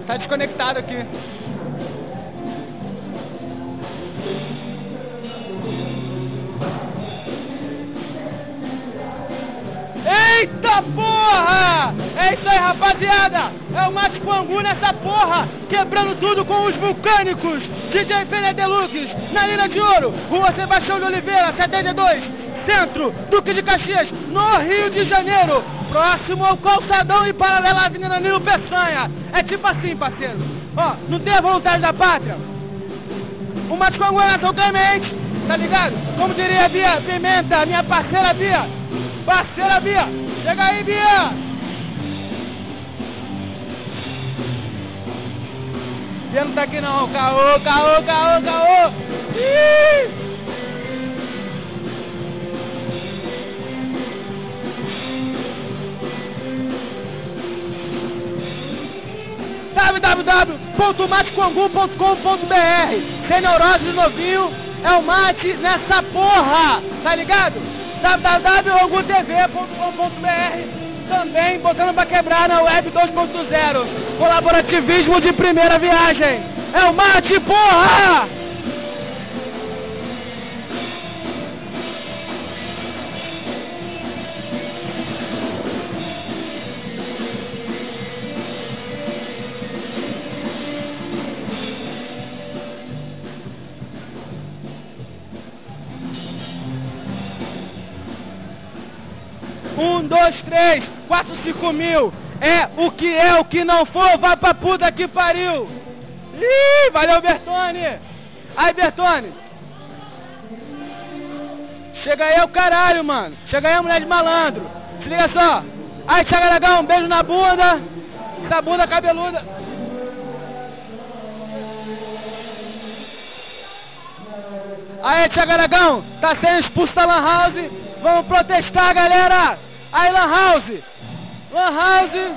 Tá desconectado aqui. Eita porra! É isso aí, rapaziada! É o Mate com Angu nessa porra! Quebrando tudo com os vulcânicos! DJ Pelé Deluxe, na Ilha de Ouro, Rua Sebastião de Oliveira, 72, Centro, Duque de Caxias, no Rio de Janeiro, próximo ao calçadão e paralela à Avenida Nilo Peçanha. É tipo assim, parceiro. Ó, não tem a vontade da pátria? O Mate com Angu é São Clemente, tá ligado? Como diria a Bia Pimenta, minha parceira Bia. Parceira Bia, chega aí, Bia! Bia não tá aqui não, caô! Ih! www.matecoangu.com.br. Sem neurose do novinho, é o mate nessa porra, tá ligado? www.angutv.com.br. Também botando pra quebrar na web 2.0. Colaborativismo de primeira viagem. É o mate, porra! Um, dois, três, 4, 5 mil. É o que não for, vai pra puta que pariu. Ih, valeu, Bertone. Aí, Bertone. Chega aí, é o caralho, mano. Chega aí, mulher de malandro. Se liga só. Aí, Thiago Aragão, um beijo na bunda. Essa bunda cabeluda. Aí, Thiago Aragão, tá sendo expulso da Lan House. Vamos protestar, galera. Aí, Lan House. Lan House.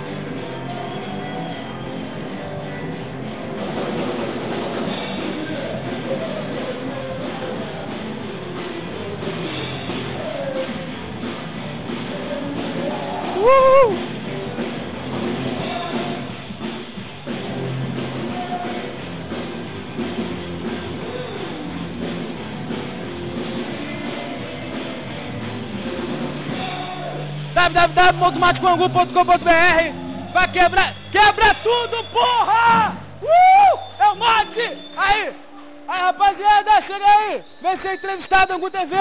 www.matecoangu.com.br. Vai quebrar, quebra tudo, porra! É o mate! Aí, rapaziada, chega aí! Vem ser entrevistado, Angu TV!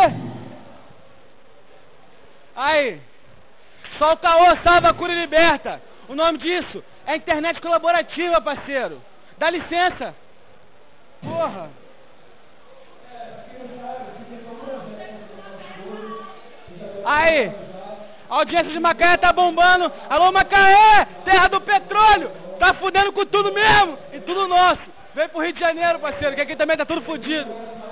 Aí, só o caô salva a cura e liberta. O nome disso é internet colaborativa, parceiro. Dá licença. Porra. Aí, a audiência de Macaé tá bombando. Alô, Macaé, terra do petróleo. Tá fudendo com tudo mesmo. E tudo nosso. Vem pro Rio de Janeiro, parceiro, que aqui também tá tudo fudido.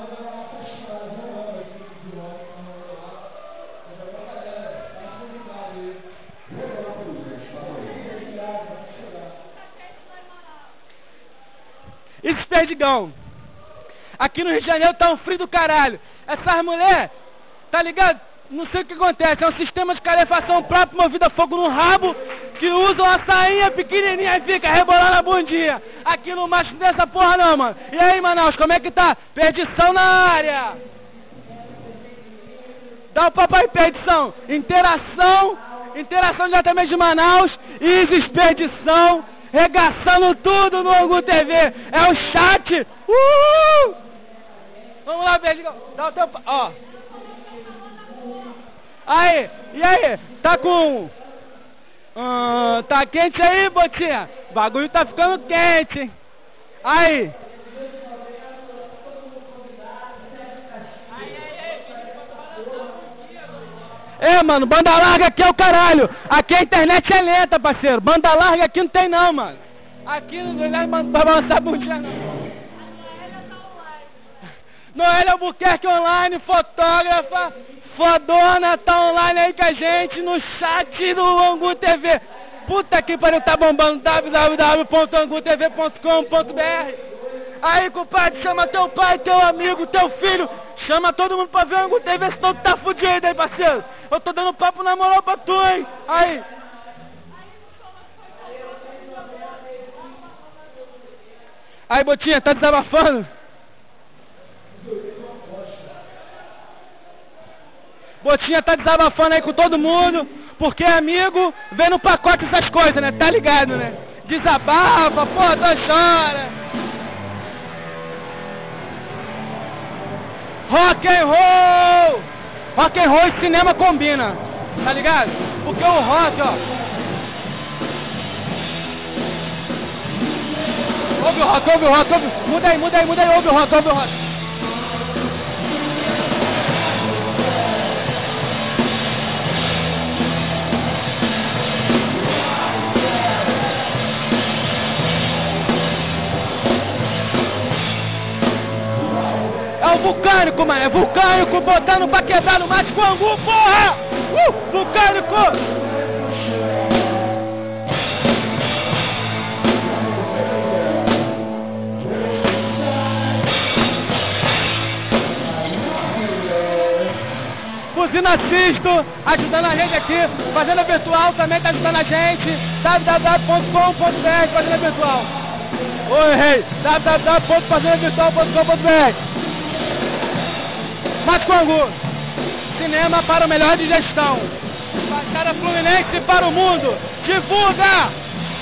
Isso, perdigão. Aqui no Rio de Janeiro tá um frio do caralho. Essas mulheres, tá ligado? Não sei o que acontece. É um sistema de calefação próprio movido a fogo no rabo, que usam a sainha pequenininha e fica rebolando a bundinha. Aqui no macho não tem essa porra não, mano. E aí, Manaus, como é que tá? Perdição na área. Dá um papo aí, perdição. Interação diretamente de Manaus. Isis, perdição. Regaçando tudo no Angu TV. É o chat. Vamos lá, Perdigão. Dá o teu... Ó. Aí, e aí? Tá com... tá quente aí, Botinha? O bagulho tá ficando quente, hein? Aí. Mano, banda larga aqui é o caralho. Aqui a internet é lenta, parceiro. Banda larga aqui não tem não, mano. Aqui não vai balançar a bundinha não. Noélia Albuquerque online, fotógrafa, fodona, tá online aí com a gente no chat do Angu TV. Puta que pariu, tá bombando, www.angutv.com.br. Aí, compadre, chama teu pai, teu amigo, teu filho, chama todo mundo pra ver o Angu TV, senão tu tá fudido aí, parceiro. Eu tô dando papo na moral pra tu, hein. Aí. Aí, Botinha, tá desabafando? Botinha tá desabafando aí com todo mundo, porque amigo vem no pacote essas coisas, né? Tá ligado, né? Desabafa, porra, chora. Rock and roll! Rock and roll e cinema combina, tá ligado? Porque o rock, ó... Ouve o rock, ouve o rock, ouve... Muda aí, ouve o rock, ouve o rock. É o vulcânico, mano, é vulcânico botando pra quebrar no mate com angu, porra! Vulcânico! Buzina Cisto, ajudando a gente aqui, Fazenda Virtual também tá ajudando a gente, www.fazenda.virtual, Fazenda Virtual. Oi, rei, www.fazendavirtual.com.br. Mate com angu, cinema para o melhor de gestão. Baixada Fluminense para o mundo, divulga!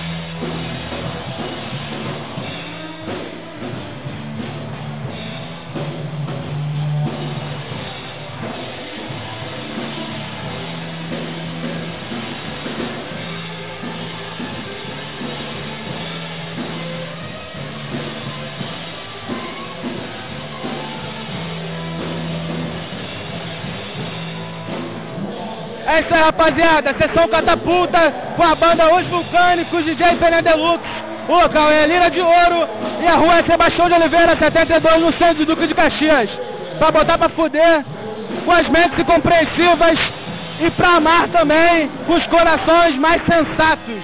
É isso aí, rapaziada, sessão catapulta com a banda Os Vulcânicos, DJ Fernando Deluxe, o local é Lira de Ouro e a rua é Sebastião de Oliveira, 72, no centro de Duque de Caxias. Pra botar pra fuder, com as mentes incompreensivas e pra amar também, com os corações mais sensatos.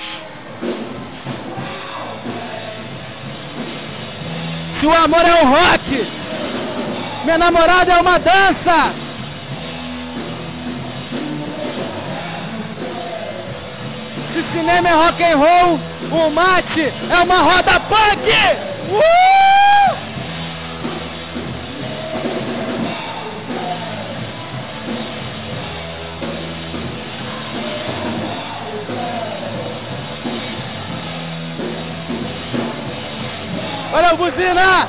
Se o amor é um rock, minha namorada é uma dança. Se cinema é rock and roll, o mate é uma roda punk! Valeu, buzina!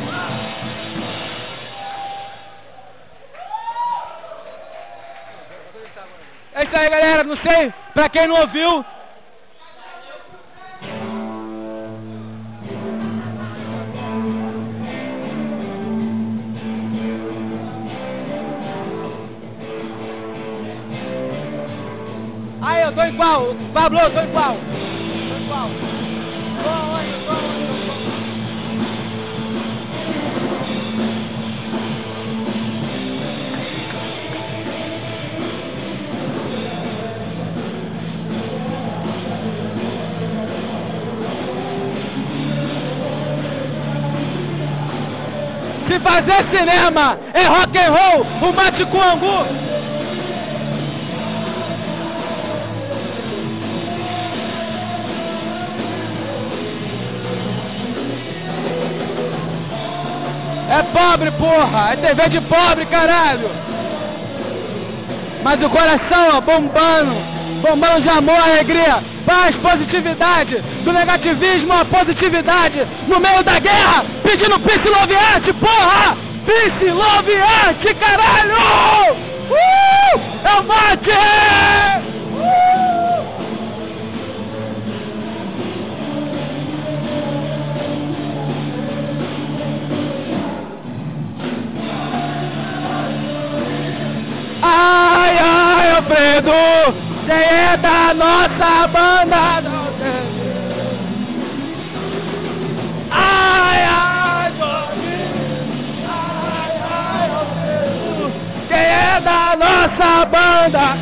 É isso aí, galera, não sei, pra quem não ouviu... Aí, eu tô igual, Pablo, eu tô igual. Se fazer cinema é rock and roll, o mate com angu. É pobre, porra! É TV de pobre, caralho! Mas o coração, ó, bombando de amor, alegria, paz, positividade, do negativismo à positividade, no meio da guerra, pedindo Peace, Love e Arte, porra! Peace, Love e Arte, caralho! É o mate! Ai, ai, Alfredo, quem é da nossa banda? Ai, ai, Alfredo, quem é da nossa banda?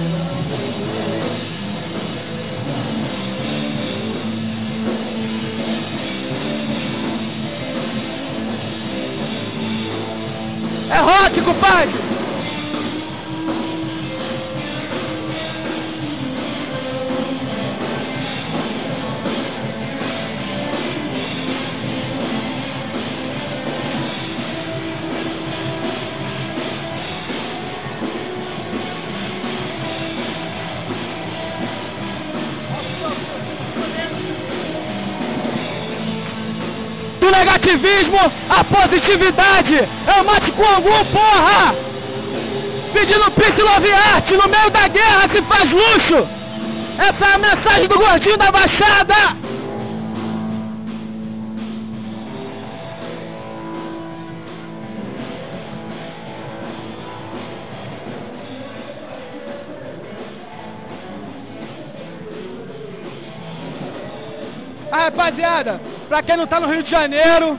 É rock, compadre! Do negativismo à positividade. É o Mate com Angu, porra! Pedindo Peace Love Art, no meio da guerra se faz luxo. Essa é a mensagem do gordinho da Baixada. Rapaziada, pra quem não tá no Rio de Janeiro,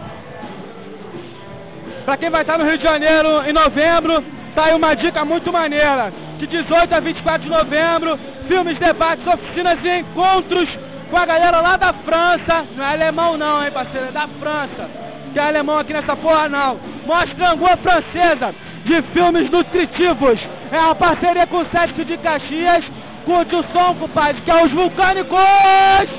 pra quem vai estar no Rio de Janeiro em novembro, tá aí uma dica muito maneira. De 18 a 24 de novembro, filmes, debates, oficinas e encontros com a galera lá da França. Não é alemão não, hein, parceiro, é da França. Tem alemão aqui nessa porra não. Mostra Angola Francesa, de filmes nutritivos. É uma parceria com o Sesc de Caxias. Curte o som, compadre, que é os Vulcânicos!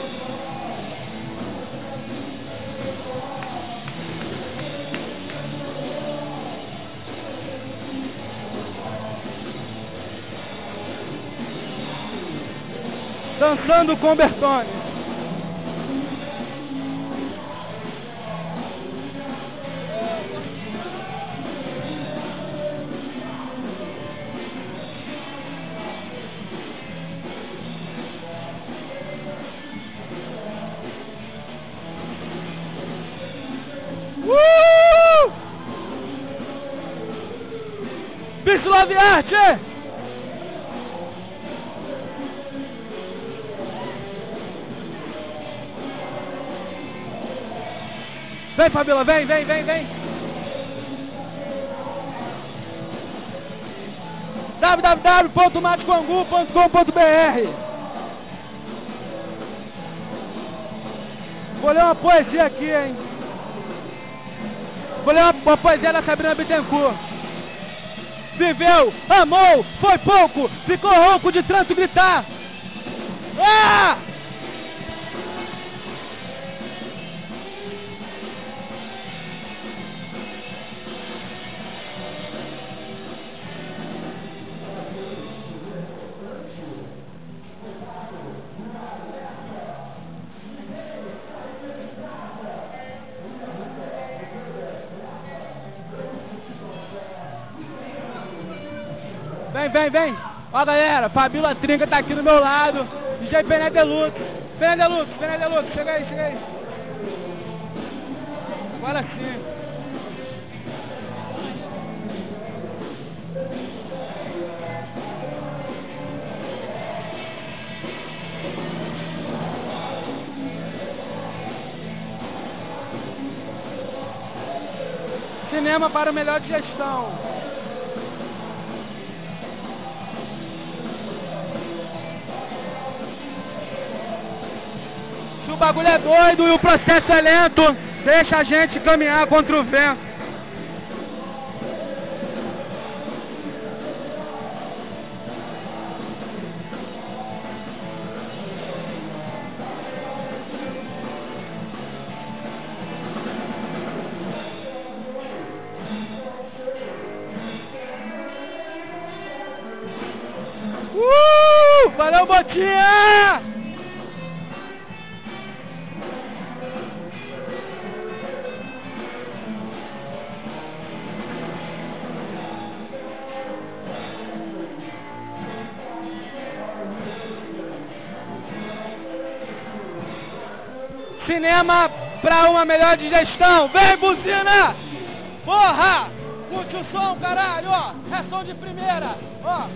Dançando com Bertone. Peace Love Art! Vem, Fabíola, vem, vem, vem, vem. www.matecoangu.com.br. Vou ler uma poesia aqui, hein. Vou ler uma poesia da Sabrina Bittencourt. Viveu, amou, foi pouco, ficou rouco de tanto gritar. Ah! Vem, vem, vem. Ó, galera, Fabíola Trinca tá aqui do meu lado. DJ Pené Deluxe. Pené Deluxe, Pené Deluxe. Chega aí, chega aí. Agora sim. Cinema para o melhor de gestão. Se o bagulho é doido e o processo é lento, deixa a gente caminhar contra o vento. Valeu, Botinha! Cinema pra uma melhor digestão. Vem, buzina! Porra! Curte o som, caralho, ó. É som de primeira, ó.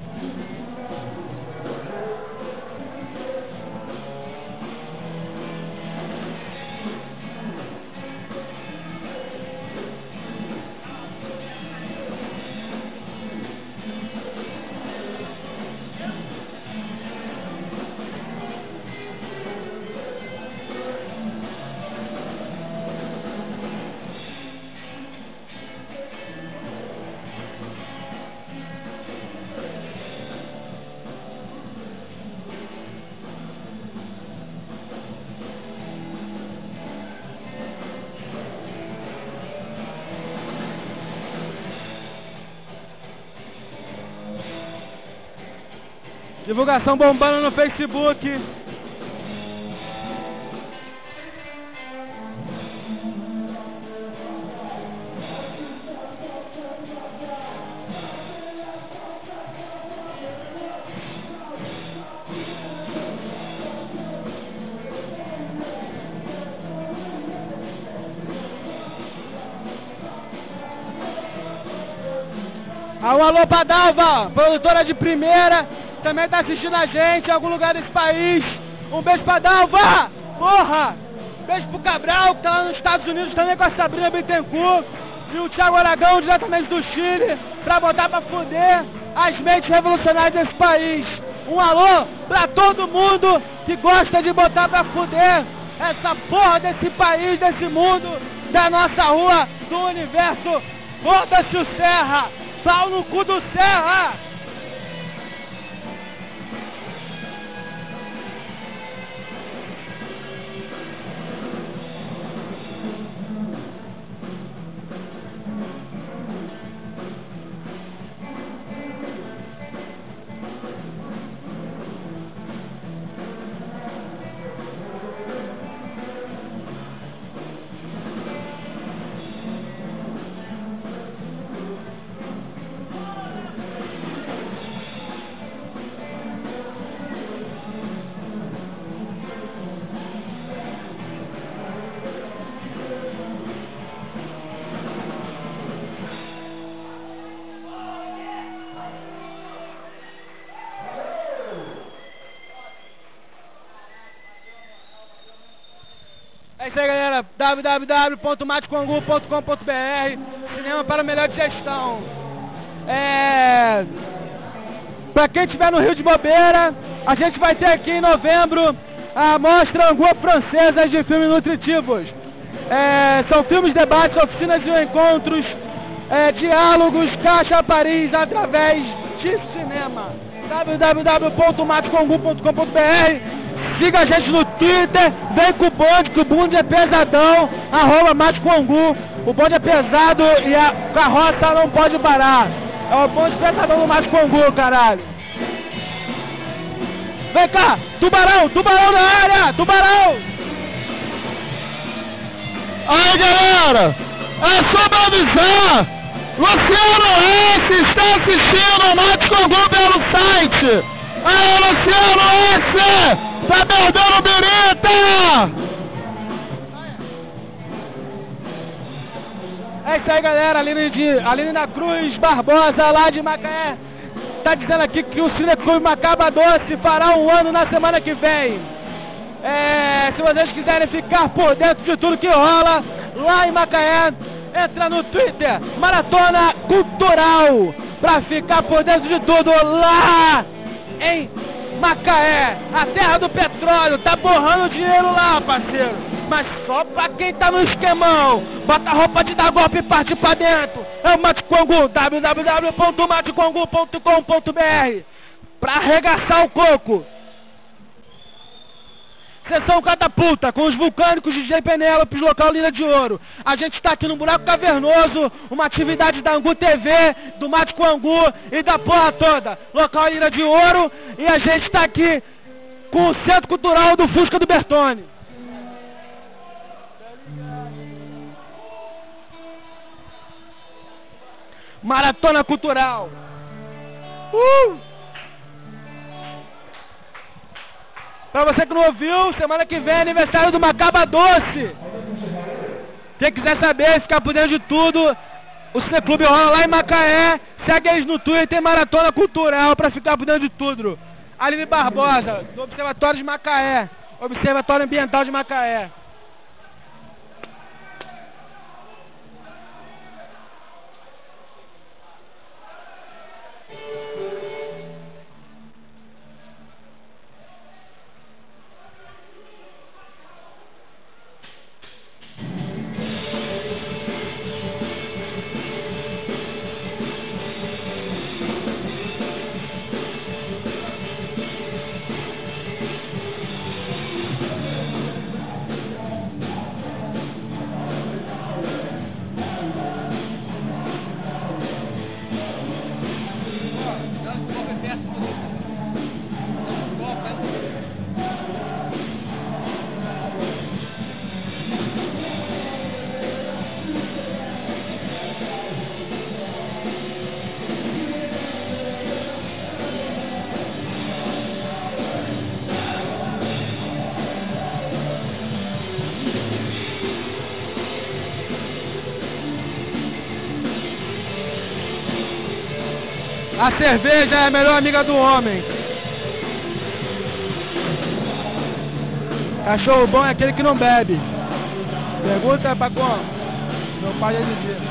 Divulgação bombando no Facebook. Alô pra Dalva, produtora de primeira, também tá assistindo a gente em algum lugar desse país. Um beijo pra Dalva! Porra! Beijo pro Cabral, que tá lá nos Estados Unidos também com a Sabrina Bittencourt. E o Thiago Aragão, diretamente do Chile, pra botar pra fuder as mentes revolucionárias desse país. Um alô pra todo mundo que gosta de botar pra fuder essa porra desse país, desse mundo, da nossa rua, do universo. Foda-se o Serra! Pau no cu do Serra! É isso aí, galera. www.matecoangu.com.br. Cinema para melhor digestão. Pra quem estiver no Rio de bobeira, a gente vai ter aqui em novembro a mostra Angu Francesa de filmes nutritivos. São filmes, debates, oficinas e encontros, diálogos, caixa Paris através de cinema. www.matecoangu.com.br. Siga a gente no Twitter, vem com o bonde, que o bonde é pesadão, @matecoangu. O bonde é pesado e a carroça não pode parar. É o bonde pesadão do Matecoangu, caralho. Vem cá, tubarão na área, tubarão! Aí, galera, é só pra avisar, Luciano S está assistindo o Matecoangu pelo site. Aí, Luciano S! Tá perdendo o birita! É isso aí, galera. Aline da Cruz Barbosa, lá de Macaé, tá dizendo aqui que o Cineclube Macaba Doce fará 1 ano na semana que vem. Se vocês quiserem ficar por dentro de tudo que rola lá em Macaé, entra no Twitter, Maratona Cultural, pra ficar por dentro de tudo lá em Macaé, a terra do petróleo. Tá borrando dinheiro lá, parceiro, mas só pra quem tá no esquemão. Bota a roupa de dar golpe e parte pra dentro. É o Matecoangu, www.matecoangu.com.br, pra arregaçar o coco. Sessão Catapulta, com os vulcânicos DJ Penélope, local Lira de Ouro. A gente está aqui no Buraco Cavernoso, uma atividade da Angu TV, do Matecoangu e da porra toda. Local Lira de Ouro, e a gente está aqui com o Centro Cultural do Fusca do Bertone. Maratona Cultural. Pra você que não ouviu, semana que vem é aniversário do Macaba Doce. Quem quiser saber, ficar por dentro de tudo, o Cineclube rola lá em Macaé. Segue eles no Twitter, Maratona Cultural, pra ficar por dentro de tudo. Aline Barbosa, do Observatório de Macaé, Observatório Ambiental de Macaé. A cerveja é a melhor amiga do homem. Cachorro bom é aquele que não bebe. Pergunta pra como? Meu pai já dizia.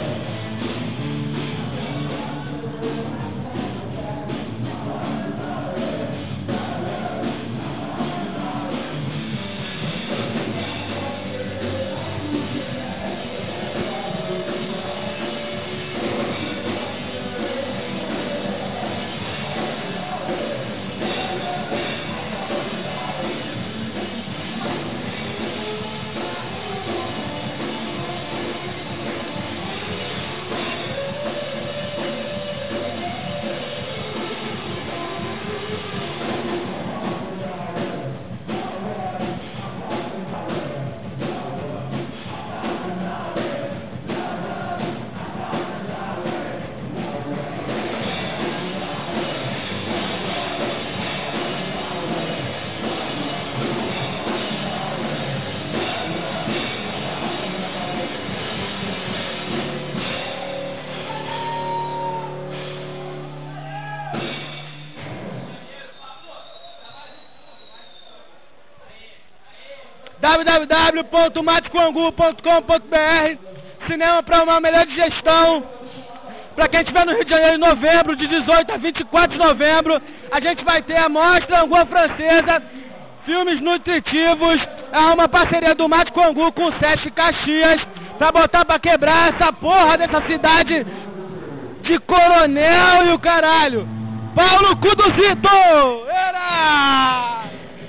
www.matcoangu.com.br. Cinema para uma melhor digestão. Para quem estiver no Rio de Janeiro em novembro, de 18 a 24 de novembro, a gente vai ter a mostra Angu Francesa, filmes nutritivos. É uma parceria do Mate com Angu com o Sesc Caxias, para botar para quebrar essa porra dessa cidade de coronel e o caralho. Paulo Cuduzito! Era!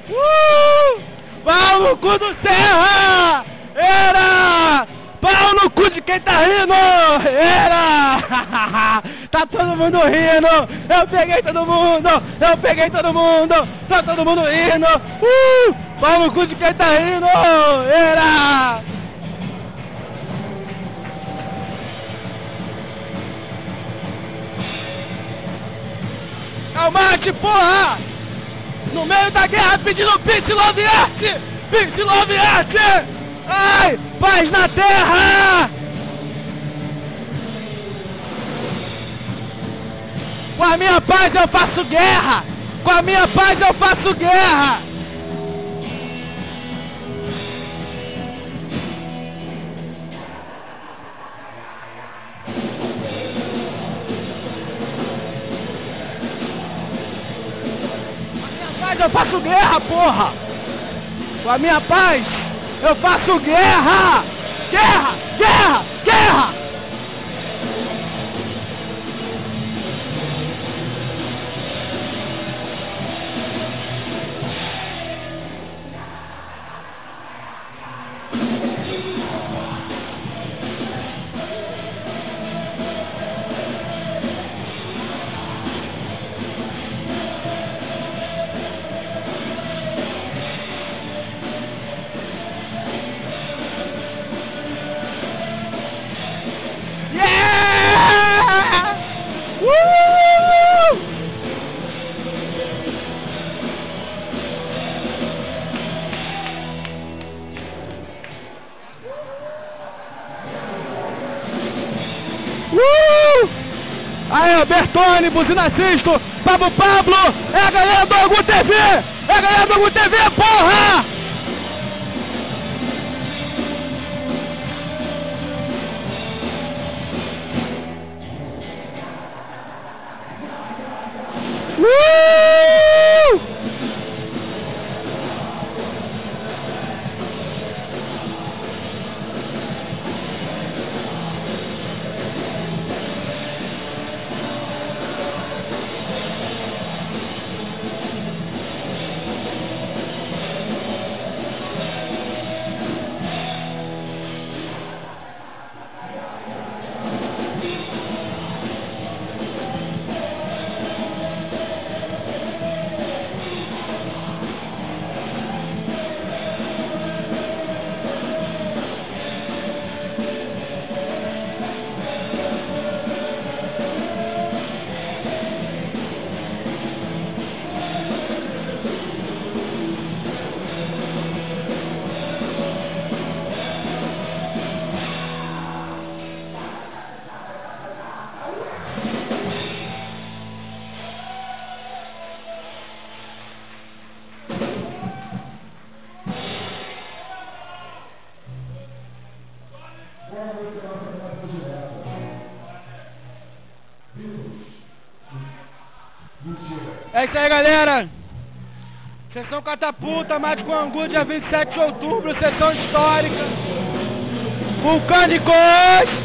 Pau no cu do Serra! Era! Pau no cu de quem tá rindo! Era! Tá todo mundo rindo! Eu peguei todo mundo! Eu peguei todo mundo! Tá todo mundo rindo! Pau no cu de quem tá rindo! Era! É o Mate, porra! No meio da guerra pedindo Peace, Love, Arte! Peace, Love, Arte! Ai, paz na terra! Com a minha paz eu faço guerra! Com a minha paz eu faço guerra! Eu faço guerra, porra! Com a minha paz, eu faço guerra! Guerra! Guerra! Guerra! Aê, Bertone, Buzina Sisto, Pablo, é a galera do Angu TV! É a galera do Angu TV, porra! É isso aí, galera. Sessão Catapulta, Mate com Angu, dia 27 de outubro, sessão histórica. Vulcânicos!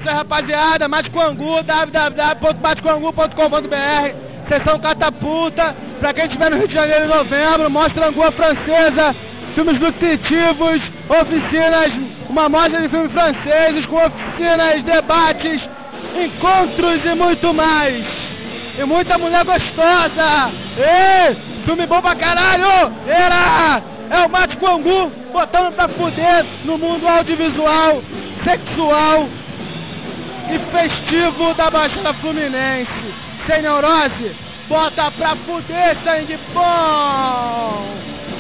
isso aí, rapaziada. Mate com Angu, www.matecomangu.com.br. Sessão Catapulta. Pra quem estiver no Rio de Janeiro em novembro, mostra Angu a Francesa. Filmes nutritivos, oficinas, uma mostra de filmes franceses com oficinas, debates, encontros e muito mais. E muita mulher gostosa. Filme bom pra caralho. É o Mate com Angu, botando pra fuder no mundo audiovisual, sexual e festivo da Baixada Fluminense. Sem neurose, bota pra fuder, sangue bom!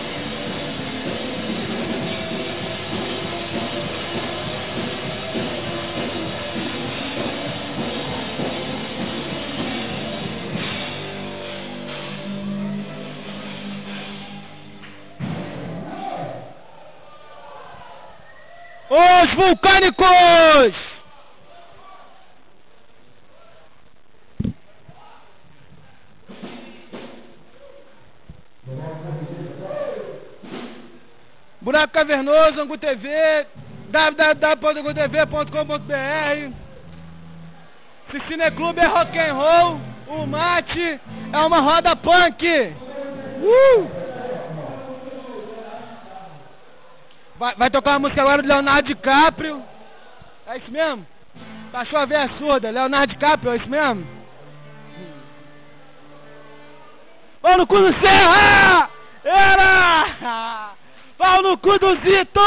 Os vulcânicos! Buraco Cavernoso, Angu TV, www.angutv.com.br. Se Cineclube é rock and roll, o Mate é uma roda punk. Vai tocar uma música agora do Leonardo DiCaprio. É isso mesmo? Baixou a veia surda, Leonardo DiCaprio, é isso mesmo? Pau no cu do Serra! Era! Pau no cu do Zito!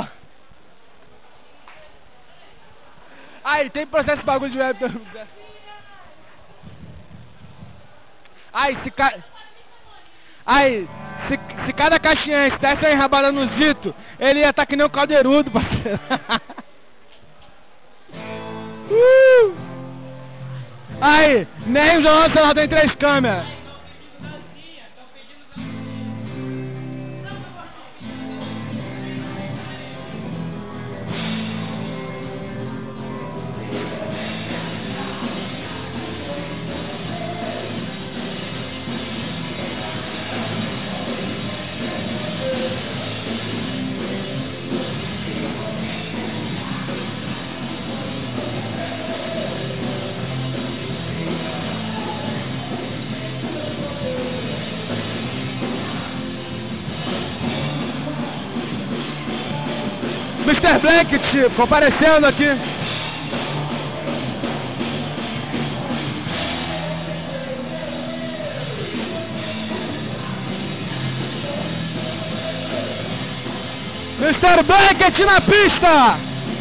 Aí, tem processo bagulho de web. Aí, se cada caixinha estivesse enrabada no Zito, ele ia estar que nem o Caldeirudo, parceiro. Aí, nem o Jornal Nacional tem 3 câmeras. Mr. Blanket comparecendo aqui. Mr. Blanket na pista.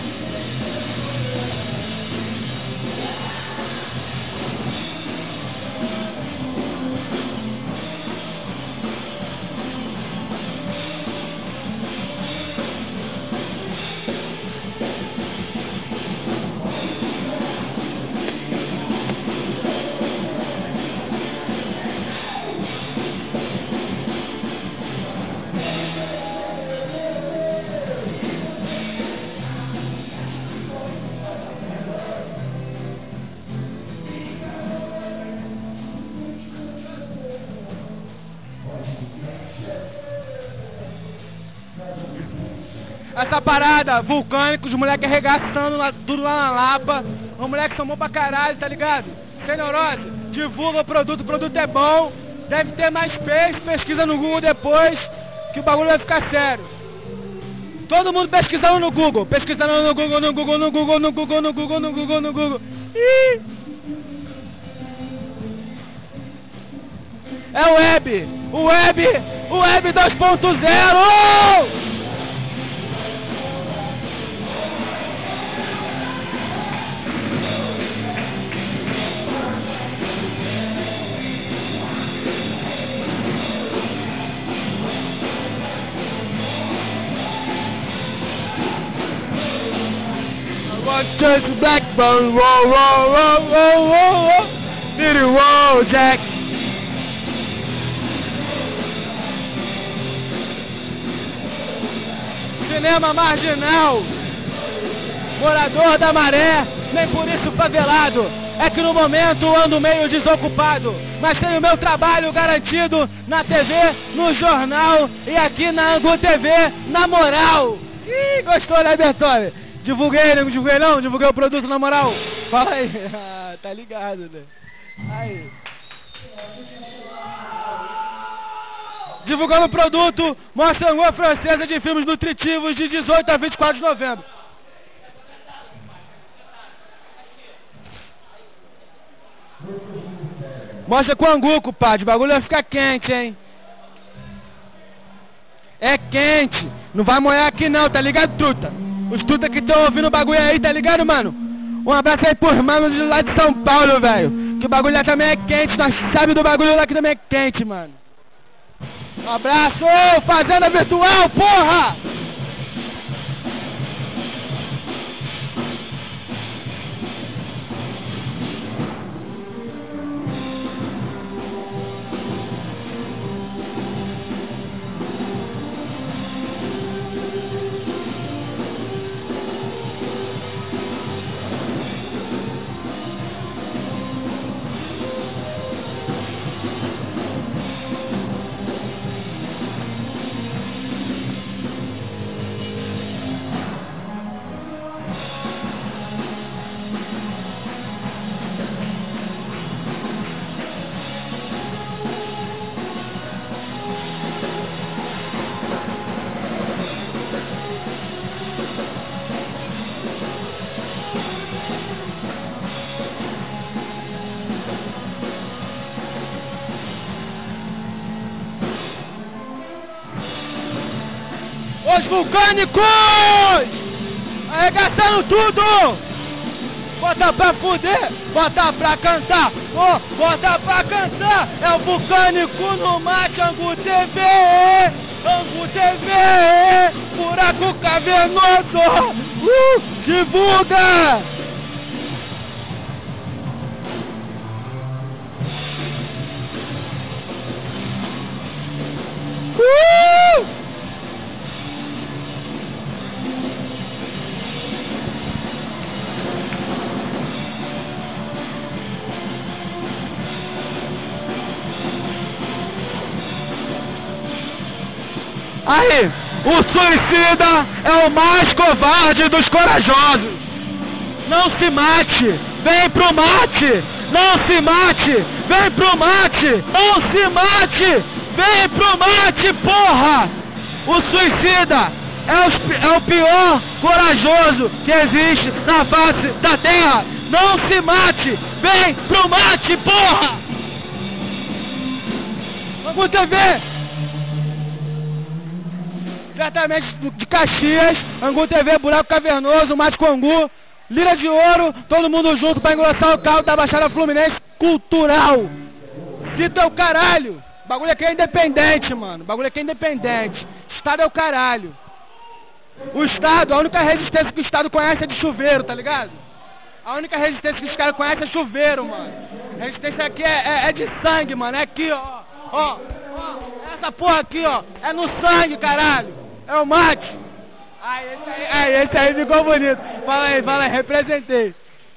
Essa parada, vulcânico, os moleques arregaçando tudo lá na Lapa. Os moleques são bons pra caralho, tá ligado? Sem neurose, divulga o produto é bom. Deve ter mais peixe, pesquisa no Google depois, que o bagulho vai ficar sério. Todo mundo pesquisando no Google, no Google. Ih! É o Web 2.0! Just backbone, roll, did it roll, Jack? Cinema marginal, morador da Maré, nem por isso favelado. É que no momento ando meio desocupado, mas tenho meu trabalho garantido na TV, no jornal e aqui na Angu TV, na moral. Ih, gostou, né, Bertone? Divulguei, nego, divulguei não? Divulguei o produto na moral? Fala aí. Tá ligado, né? Aí. Divulgando o produto, mostra a francesa de filmes nutritivos de 18 a 24 de novembro. Mostra com angu, compadre. O bagulho vai ficar quente, hein? É quente. Não vai molhar aqui não, tá ligado, truta? Os truta que estão ouvindo o bagulho aí, tá ligado, mano? Um abraço aí pros manos de lá de São Paulo, velho. Que o bagulho lá também é quente. Nós sabemos do bagulho lá que também é quente, mano. Um abraço, Fazenda Virtual, porra! Os vulcânicos! Arregaçando tudo! Bota pra fuder, bota pra cantar, oh, bota pra cantar! É o vulcânico no mate, Angu TV! Angu TV! Buraco cavernoso! Divulga! Aí, o suicida é o mais covarde dos corajosos. Não se mate, vem pro mate. Não se mate, vem pro mate. Não se mate, vem pro mate, porra. O suicida é o pior corajoso que existe na face da terra. Não se mate, vem pro mate, porra. Angu TV. Diretamente de Caxias, Angu TV, Buraco Cavernoso, Mate com Angu, Lira de Ouro, todo mundo junto pra engrossar o carro da Baixada Fluminense cultural. Cita é o caralho. O bagulho aqui é independente, mano. O bagulho aqui é independente. Estado é o caralho. O Estado, a única resistência que o Estado conhece é de chuveiro, tá ligado? A única resistência que os caras conhecem é chuveiro, mano. A resistência aqui é de sangue, mano. É aqui, ó. Ó. Essa porra aqui, ó. É no sangue, caralho. É o mate. Esse aí ficou bonito. Fala aí, representei.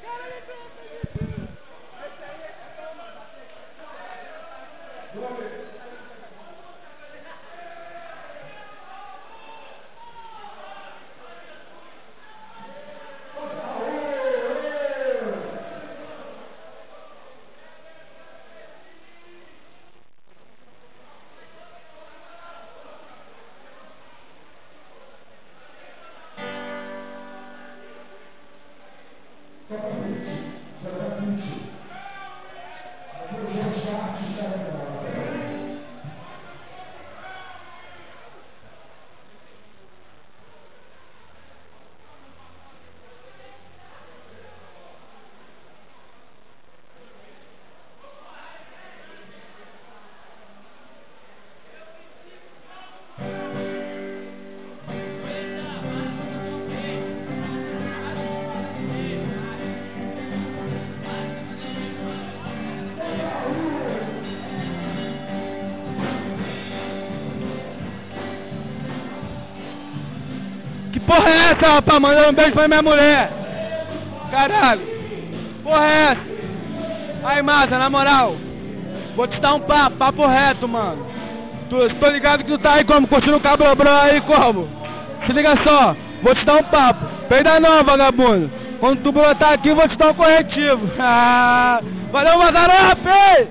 Porra é essa, rapaz? Mandando um beijo pra minha mulher. Caralho. Porra é essa? Aí, Massa, na moral. Vou te dar um papo reto, mano. Tô ligado que tu tá aí como? Curtindo o cabrobrão aí como? Se liga só. Vou te dar um papo. Peida não, vagabundo. Quando tu brotar aqui, eu vou te dar um corretivo. Valeu, Mazarop!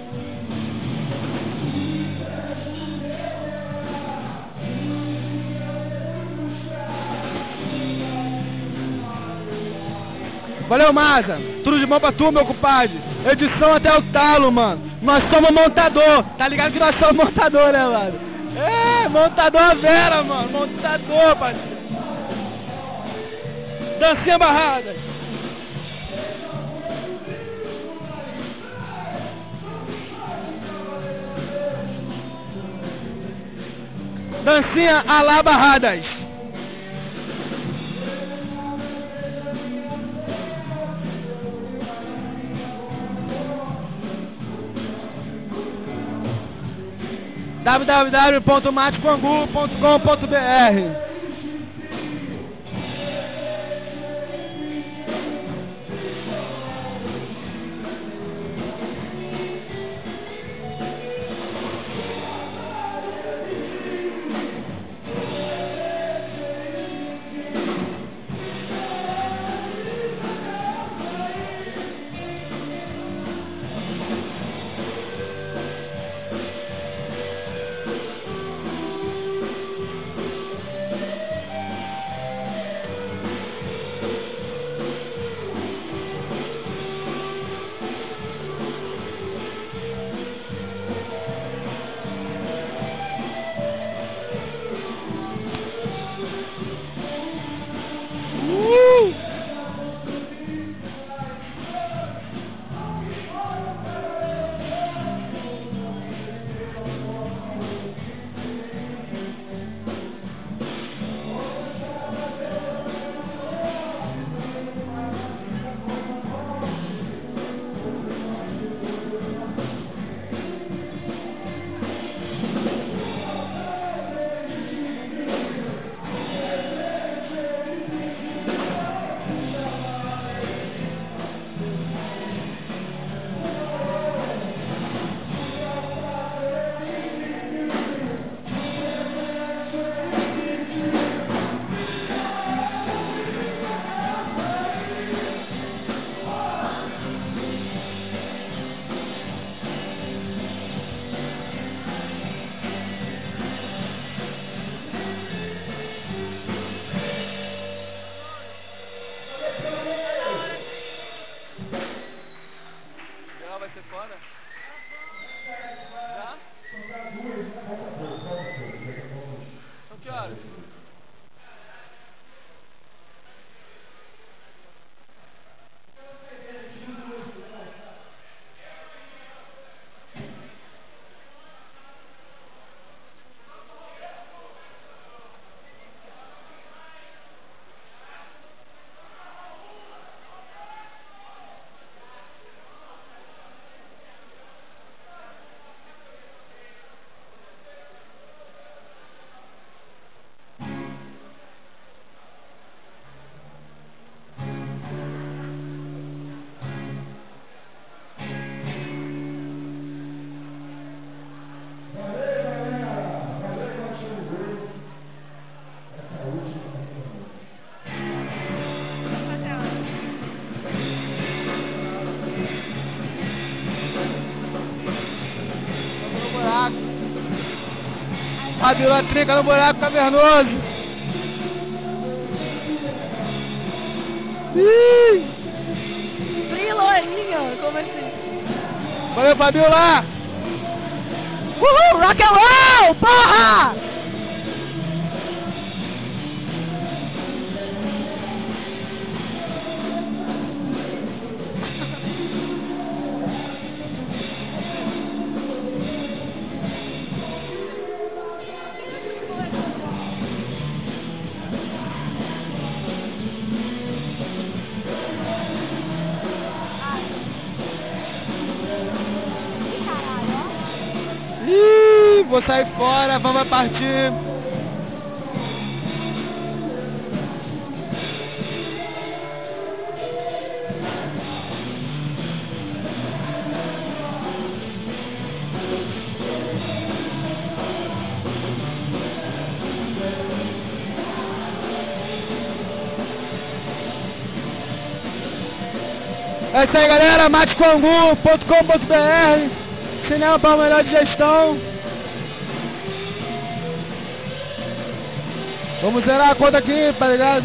Valeu, Maza. Tudo de bom pra tu, meu compadre. Edição até o talo, mano. Nós somos montador. Tá ligado que nós somos montador, né, mano? É, montador Vera, mano. Montador, parceiro. Dancinha Barradas. Dancinha Alá Barradas. www.matecoangu.com.br. Fabiola trinca no buraco cavernoso. Frilorinha, como assim? Valeu, Fabiola! Uhul, rock and roll, porra! Vou sair fora, vamos partir. É isso aí, galera. matecoangu.com.br. Cinema para melhor digestão. Vamos zerar a conta aqui, tá ligado?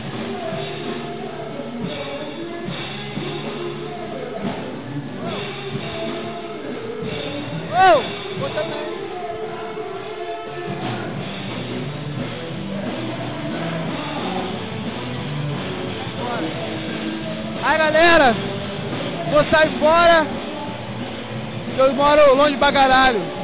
Aí, galera, vou sair fora, eu moro longe pra caralho.